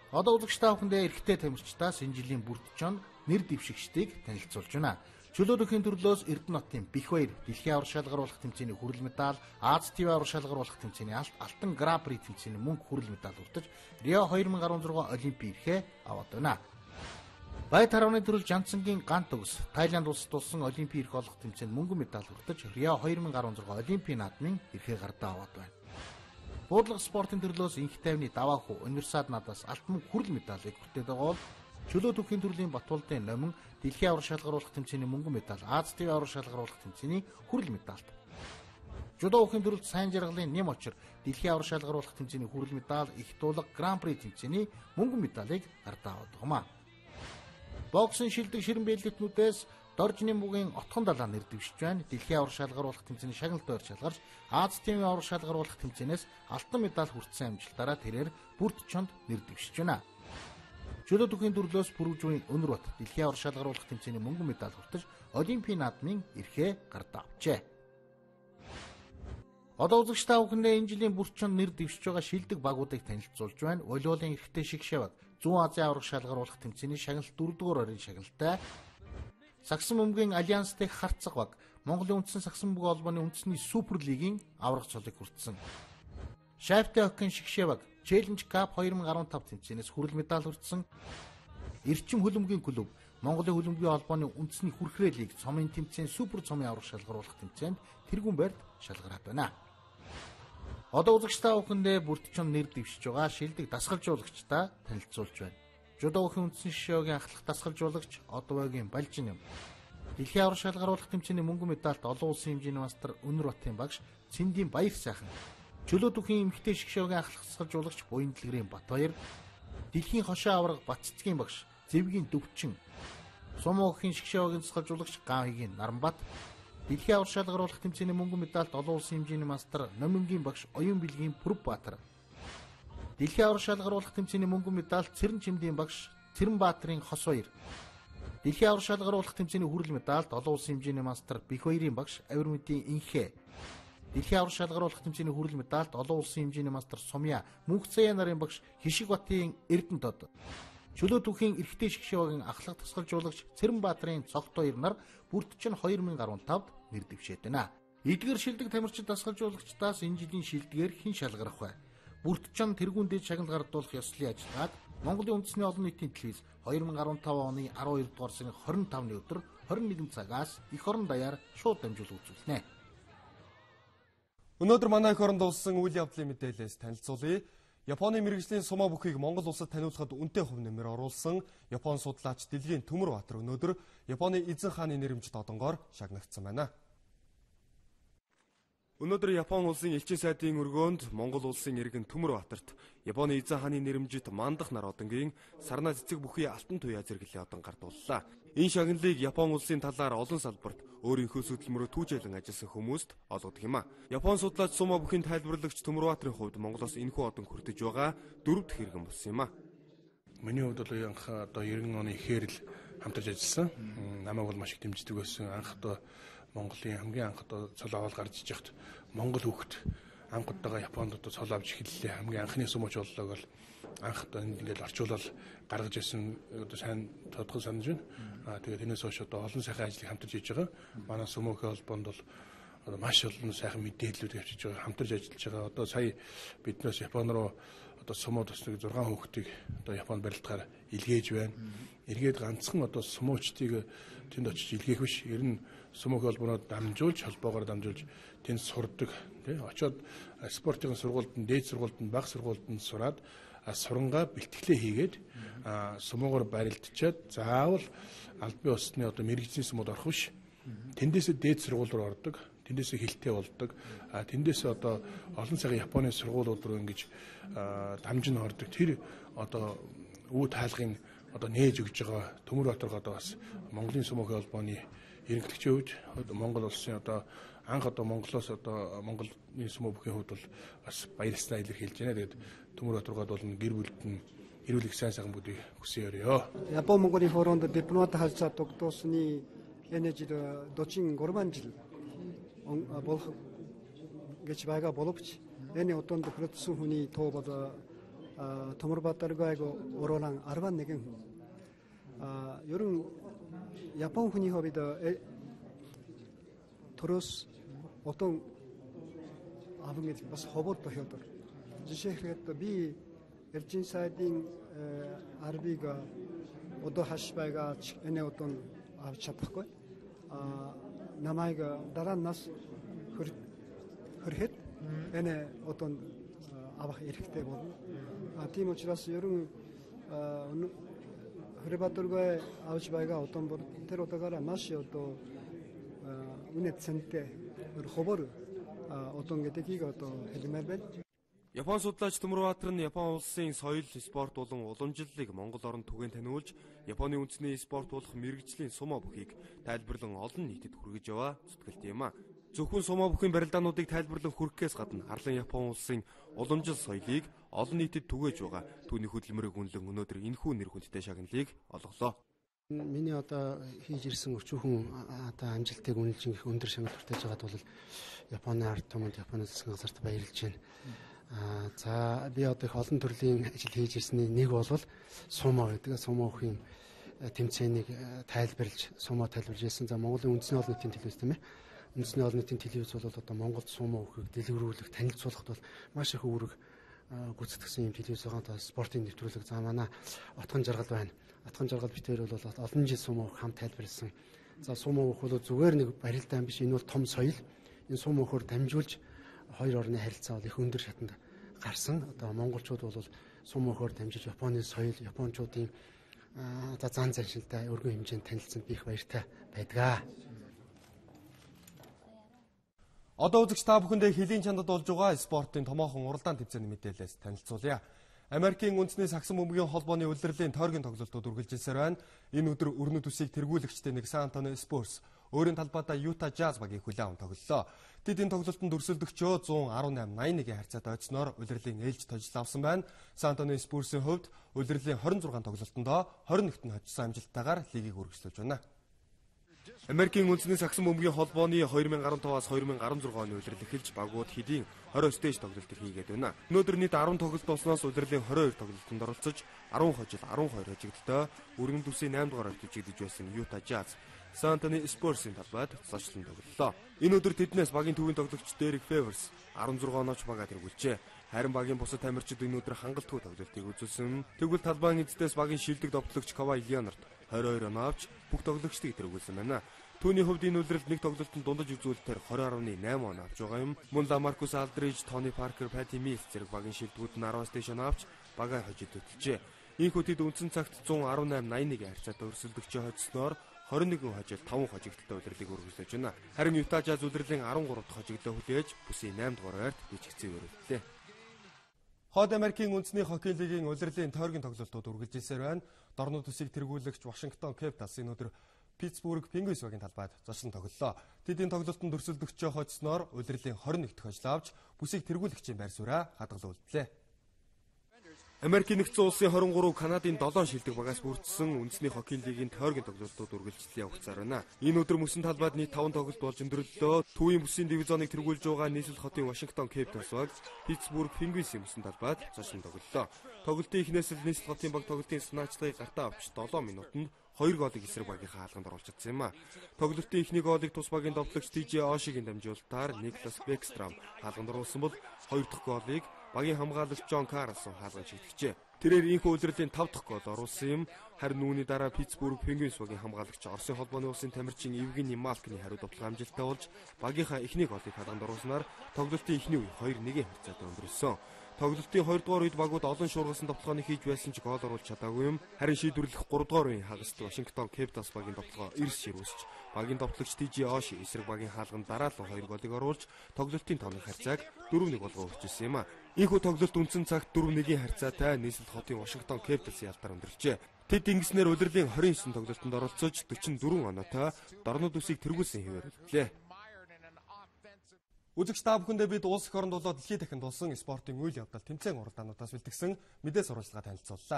Одоо үзэгч та бүхэндээ эрэгтэй тамирчдаас энэ жилийн бүрдчонд нэр дэвшигчдийг танилцуулж байна. Чөлөөлөхийн төрлөөс Эрдэнэтийн Бэхбаяр дэлхийн авар шалгаруулах тэмцээний хүрэл медаль, Аз ТV авар шалгаруулах тэмцээний алтан Гран При тэмцээний мөнгө хүрэл медаль хүртэж Рио 2016 Олимпийн эрхээ аваад байна. Бай тарваны төрөл Жансангийн гант төгс Тайланд улсад болсон Олимпийн эрх олох тэмцээнд мөнгөн медаль хүртэж Рио 2016 Олимпийн наадмын эрхээ гардаа аваад байна. Буудлага спортын төрлөөс инх тайвны даваа хүү универсиад надаас алтан хүрэл медалийг хүртээд байгаа бол чөлөө түүхийн төрлийн Батболдын номин дэлхийн авар шалгаруулах тэмцээний мөнгөн медаль, Аз ТV авар шалгаруулах тэмцээний хүрэл медальт. Жудо уухийн төрөлд сайн жаргалын нэм очир дэлхийн авар шалгаруулах тэмцээний хүрэл медаль, их дуулаг Гран При тэмцээний мөнгөн медалийг гардаа аваад байгаа. Боксын шилдэг ширэн бэлэтнүүдээс Доржны бүгийн отхон далаа нэр дэвшиж байна. Дэлхийн авар шалгаруулах тэмцээний шагналт ойр шалгарч Аз ТV авар шалгаруулах тэмцээнээс алтан медаль хүртсэн амжилтаараа тэрээр бүрдчонд нэр дэвшиж байна. Чөлөө түүхийн төрлөөс Пүрүжийн Өнөр бат дэлхийн авар шалгаруулах тэмцээний мөнгөн медаль хүртэж Олимпийн наадмын эрхээ гардаа авчээ. Одоо үзэгч та бүхэндээ энэ жилийн бүрдчонд нэр дэвшиж байгаа шилдэг багуудыг танилцуулж байна. Волейболын эрэгтэй шигшаваг Зүүн Азийн аварга шалгаруулах тэмцээний шагналт 4-р орын шагналтай Сагсан бөмбөгийн Альянс дэх харцаг баг Монголын үндсэн сагсан бөмбөг холбооны үндэсний Супер лигийн аварга цолыг хүртсэн. Шайфтай хоккейн шигшаваг Challenge Cup 2015 тэмцээнээс хүрэл медаль хүртсэн. Эрчим хөлбөмбөгийн клуб Монголын хөлбөмбөгийн холбооны үндэсний хүрхрээ лиг цомын тэмцээн Супер цомын аварга шалгаруулах тэмцээнд тэргүүн байрт шалгараад байна. Одоо үзэгч та бүхэндээ бүрдчонд нэр дэвшиж байгаа шилдэг дасгалжуулагчдаа танилцуулж байна. Жудо уухийн үндсэн шишээгийн ахлах дасгалжуулагч Одовогийн Балжин юм. Дэлхийн авар шалгаруулах тэмцээний мөнгөн медальт олон улсын хэмжээний мастер Өнөр батын багш Цэндийн Баяр сайхан. Чөлөө түүхийн эмэгтэй шгшөөгийн ахлах дасгалжуулагч Буян Дэлгэрийн Батбаяр, дэлхийн хошоо аварга Батцгийн багш Зэвгийн Дөвчин, Сум уухийн шгшөөгийн дасгалжуулагч Гаангийн Наранбат, дэлхийн авар шалгаруулах тэмцээний мөнгөн медальт олон улсын хэмжээний мастер Номингийн багш Оюн Билгийн Пүрбаатар, дэлхийн авар шалгаруулах тэмцээний мөнгөн медальт Цэрэн Чимдийн багш Цэрэнбаатарын Хосбаяр, дэлхийн авар шалгаруулах тэмцээний хүрэл медальт олон улсын хэмжээний мастер Бэхбаярын багш Авирмэдийн Инхэ, дэлхийн авар шалгаруулах тэмцээний хүрэл медальт олон улсын хэмжээний мастер Сумья Мөнхцаяа нарын багш Хишигбатын Эрдэнэтод, чөлөө түүхийн эрэгтэй шгшөөгийн ахлах тасгалжуулагч Цэрэнбаатарын Цогтбаяр нар бүрдчин 2015-д нэр дэвшээд байна. Эдгээр шилдэг тамирчид дасгалжуулагчдаас энэ жилийн шилдгээр хэн шалгарах вэ? Бүрдчин тэргүүн дээд шагнал гардуулах ёслолын ажиллагааг Монголын үндэсний олон нийтийн телевиз 2015 оны 12 дугаар сарын 25-ны өдөр 21 цагаас эх орон даяар шууд дамжуул үзүүлнэ. Өнөөдөр манай эх оронд улсын үйл явдлын мэдээлэлээс танилцуулъя. Японы мэрэгжлийн сумаа бүхийг Монгол улсад таниулахад үнэтэй хувь нэмэр оруулсан Японы судлаач Дэлгийн Төмөр-Баатар өнөөдөр Японы эзэн хааны нэрэмжит одонгоор шагнагдсан байна. Өнөөдөр Японы улсын элчин сайдын өргөөнд Монгол улсын иргэн Төмөр-Баатарт Японы эзэн хааны нэрэмжит Мандах нар одонгийн сарнаа цэцэг бүхий алтан туяа зэрэглэлийн одон гардууллаа. Энэ шагналыг Японы улсын талаар олон салбарт өөрийнхөө хөдөлмөрөөр түүжээлэн ажилласан хүмүүст олгодог юм а. Японы судлаач сумаа бүхийн тайлбарлагч Төмөр-Баатарын хувьд Монголоос энэхүү одон хүртэж байгаа 4 дахь иргэн болсон юм а. Миний хувьд бол анх одоо 90 оны ихээр л хамтарч ажилласан. Намайг бол маш их дэмждэг байсан. Анх одоо Монголын хамгийн анх одоо цол аваад гарч иж хахад Монгол хүүхэд анх удаага Японд одоо цол авч эхэллээ. Хамгийн анхны сумаач боллоо гэл анх одоо энд ингээд орчуулаад гаргаж ирсэн одоо сайн тодгол санаж байна. Тэгээд энэс хойш одоо олон сайхан ажлыг хамтарч хийж байгаа. Манай сумаагийн холбоонд бол одоо маш олон сайхан мэдээллүүд авчиж байгаа. Хамтарч ажиллаж байгаа. Одоо сая биднээс Япон руу одоо сумууд төснөг 6 хүүхдийг одоо Японд барилдахаар илгээж байна. Эргээд ганцхан одоо сумуучдыг тэнд очиж илгээх биш. Ер нь сумаагийн холбоонууд дамжуулж, холбоогоор дамжуулж тэнд сурдаг. Тэ очоод спортын сургуульд, дээд сургуульд, бага сургуульд сураад сурангаа бэлтгэлээ хийгээд сумуугаар барилдчаад заавал албан ёсны одоо мэрэгжлийн сумууд орох биш. Тэндээсээ дээд сургууль руу ордог. Тэндээсээ хилтэй болдог. Тэндээсээ одоо олон цагийн Японы сургуулиуд руу ингэж дамжин ордог. Тэр одоо үүд хаалгын одоо нээж өгж байгаа Төмөр-Баатар одоо бас Монголын сумаагийн холбооны эрхлэгчийн хувьд Монгол улсын одоо анх одоо Монголоос одоо Монголын сумаа бүхийн хувьд бол бас баярлалаа илэрхийлж байна. Тэгээд Төмөр-Баатаргад бол гэр бүлд нь эрүүл их сайн сайхан бүдийг хүсье. Япон Монголын форумд дипломат харилцаа тогтоосны энэ жил 43 жил болох гэж байгаа боловч энэ одоонд хүрсэн хүний тоо бол төмөрбатаргайго ороолан 11 хүн. Ерөн Япон хүний хувьд төрөөс отон аван гэж бас ховор тохиолдол. Жишээлбэл би Эржин сайдын арбига одоо хаш байгаач энэ отон авч чадахгүй. Намайг дараа нас хөрхэд энэ отон авах хэрэгтэй болно. Тийм учраас ерөн Хөрбатургай авч байгаа отон бол тэр утгаараа маш одоо үнэт цэнтэй ховор отон гэдгийг одоо хэлмээр байна. Япон судлаач Төмөрбаатар нь Япон улсын соёл, спорт болон уламжлалыг Монгол орнд түгээн таниулж, Японы үндэсний спорт болох мэрэгжлийн сумо бүхийг тайлбарлан олон нийтэд хүргэж яваа зүтгэлт юм а. Зөвхөн сумо бүхийн барилдаануудыг тайлбарлан хүргэхээс гадна Арлан Япон улсын уламжлал соёлыг олон нийтэд түгээж байгаа түүний хөдөлмөрийг үнэлэн өнөөдөр энэхүү нэр хүндтэй шагналыг олголоо. Миний одоо хийж ирсэн өчүүхэн одоо амжилтыг үнэлж их өндөр шагнал хүртэж байгаад бол Японы ард түмэнд Японы засгийн газарт баярлж байна. За би одоо их олон төрлийн ажил хийж ирсний нэг бол сумо гэдэг. Сумо бүхийн тэмцээнийг тайлбарлаж, сумо тайлбарлаж ирсэн. За Монголын үндэсний олон нийтийн телевиз тийм ээ. Үндэсний олон нийтийн телевиз бол одоо Монголд сумо бүхийг дэлгэрүүлэх, танилцуулахад бол маш их үүрэг гүйцэтгэсэн юм телевиз байгаа. Одоо спортын нэвтрүүлэг. За манай Отгон Жаргал байна. Отгон Жаргал битээр бол олон жил сумо бүх хамт тайлбарласан. За сумо бүх бол зүгээр нэг барилдаан биш. Энэ бол том соёл. Энэ сумо бүхөөр дамжуулж хоёр орны харилцаа бол их өндөр шатанд гарсан. Одоо монголчууд бол сумо бүхөөр дамжиж Японы соёл, японочдын зан заншилтай өргөн хэмжээнд танилцсанд би их баяртай байдаг. Одоо үзэгч та бүхэндээ хөлийн чандад болж байгаа спортын томоохон уралдаан тэмцээний мэдээлэлээс танилцуулъя. Америкийн үндэсний сагсан бөмбөгийн холбооны улирлын тойргийн тоглолтууд үргэлжилсээр байна. Энэ өдөр өрнөд үсийг тэргүүлэгчтэй нэг Сан Антонио Спurs өөрийн талбайдаа Юта Jazz багийг хүлээн аван тоглолоо. Тэд энэ тоглолтод өрсөлдөгчөө 118-81-ийн харьцаанд ойцноор улирлын ээлж тожил авсан байна. Сан Антонио Спurs-ийн хувьд улирлын 26 тоглолтондоо 21-т нь хоцсон амжилттайгаар лигийг үргэлжлүүлж байна. Америкийн үндэсний сагсан бөмбөгийн холбооны 2015-аас 2016 оны улирал эхэлж багууд хэдийн 29 дээш тоглолтыг хийгээд байна. Өнөөдөр нийт 10 тоглолт болсноос улирлын 22 тоглолтод оролцож 10 хожил 12 хожигдолтой өргөн дүрсийн 8 дугаар ойд үжигдэж байсан Юта Jazz Сан Антонио Спурсын талбайд цаашлан тоглолоо. Энэ өдөр тэднээс багийн төвийн тоглогч Дерек Феверс 16 онооч багаа тэргүүлжээ. Харин багийн бусад тамирчид энэ өдөр хангалтгүй тоглолтыг үзүүлсэн. Тэгвэл талбайн эцэстээс багийн шилдэг довтлогч Кавай Леонард 22 оноо авч бүх тоглогчдыг тэргүүлсэн байна. Түүний хувьд энэ үлрэлт нэг тоглолтод дундаж үзүүлэлтээр 20.8 оноо авч байгаа юм. Мөн Ламаркус Алдриж, Тони Паркер, Пати Милс зэрэг багийн шилдэгүүд нь 10-аас дээш оноо авч багаа хожид хөтлжээ. Ийхүү тэд үндсэн цагт 118-81-ийн харьцаатай өрсөлдөгчөө хоцсноор 21 хожил 5 хожигдолтой улирлыг үргэлжлүүлж байна. Харин Юта Jazz улирлын 13 дахь хожигдоо хүлээж бүсийн 8 дугаар ойрт бичигцээ өрөвдлээ. Хойд Америкийн үндэсний хоккей лигийн улирлын тойргийн тоглолтууд үргэлжилсээр байна. Дорнод үсийг тэргүүлэгч Вашингтон Кэпталс энэ өдөр Питтсбург Пингвинс багийн талбайд зочлон тоглолоо. Тэдний тоглолтод өрсөлдөгчөө хоцсноор улирлын 21 дахь хожил авч бүсийг тэргүүлэгчийн байр сууриа хадгалууллаа. Америкийн нэгдсэн улсын 23, Канадын 7 шилдэг багаас бүрдсэн үндэсний хоккей лигийн тойргийн тоглолтууд үргэлжлэлээ явагцаар байна. Энэ өдөр мөсөн талбайд нийт 5 тоглолт болж өндөрлөлөө. Төвийн бүсийн дивизионыг тэргүүлж байгаа нийслэл хотын Вашингтон Кэпталс баг Питтсбург Пингвинсийн мөсөн талбайд зочлон тоглолоо. Тоглолтын эхнээс л нийслэл хотын баг тоглолтын санаачлагыг гартаа авч 7 минутанд 2 голыг эсрэг багийнхаа хаалганд оруулж чадсан юм а. Тоглолтын эхний голыг тус багийн довтлогч TJ Oshie-гийн дамжуулалтаар Никлас Бэкстрам хаалганд оруулсан бол 2 дахь голыг багийн хамгаалагч Джон Карлсон хаалганд шийтгэжээ. Тэрээр инхүү улирлын 5 дахь гол оруулсан юм. Харин үүний дараа Питтсбург Пингвинс багийн хамгаалагч Оросын холбооны улсын тамирчин Евгений Малкины хариу довтлого амжилттай болж багийнхаа эхний голыг хаалганд оруулснаар тоглолтын эхний үе 2-1-ийн харьцаатай өнгөрсөн. Тоглолтын 2 дугаар үед багууд олон шуургасан довтлогоо хийж байсан ч гол оруулж чадаагүй юм. Харин шийдвэрлэх 3 дугаар үеийн хагаст Вашингтон Кэпталс багийн довтлогоо эрс ширүүлсэж багийн довтлогч TJ Oshie эсрэг багийн хаалганд дараалал 2 голыг оруулж тоглолтын тооны харьцааг 4-1 болгоо өгчээсэн юм а. Ийхүү тоглолт үндсэн цагт 4-1-ийн харьцаатай нийслэл хотын Вашингтон Кэпталсын ялтаар өндөрлжээ. Тэд ингэснээр улирлын 29 тоглолтод оролцож 44 оноотой дорнод үсийг тэргүүлсэн хэвээр үлдлээ. Үзэгч та бүхэндээ бид улс их оронд болоод дэлхийд дахин дулсан спортын үйл явдал тэмцээн уралдаануудаас бэлтгэсэн мэдээ сурвалжлага танилцууллаа.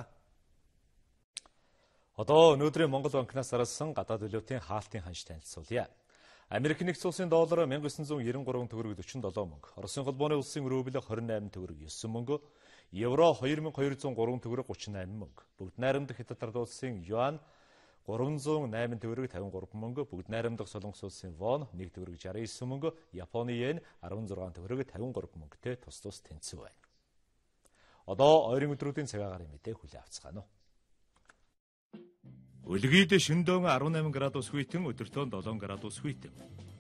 Одоо өнөөдрийн Монгол банкнаас зарласан гадаад валютын хаалтын ханш танилцуулъя. Америк нэгдсэн улсын доллар 1993 төгрөг 47 мөнгө, Оросын холбооны улсын рубль 28 төгрөг 9 мөнгө, евро 2203 төгрөг 38 мөнгө. Бүгд найрамдах Хятад ард улсын юань 308 төгрөг 53 мөнгө, бүгд найрамдах Солонгос улсын вон 1 төгрөг 69 мөнгө, Японы йен 16 төгрөг 53 мөнгөтэй тус тус тэнцэн байна. Одоо ойрын өдрүүдийн цаг агарын мэдээ хүлээн авцгаана уу. Үлгийд шөндөөн 18 градус хүйтэн, өдөртөө 7 градус хүйтэн.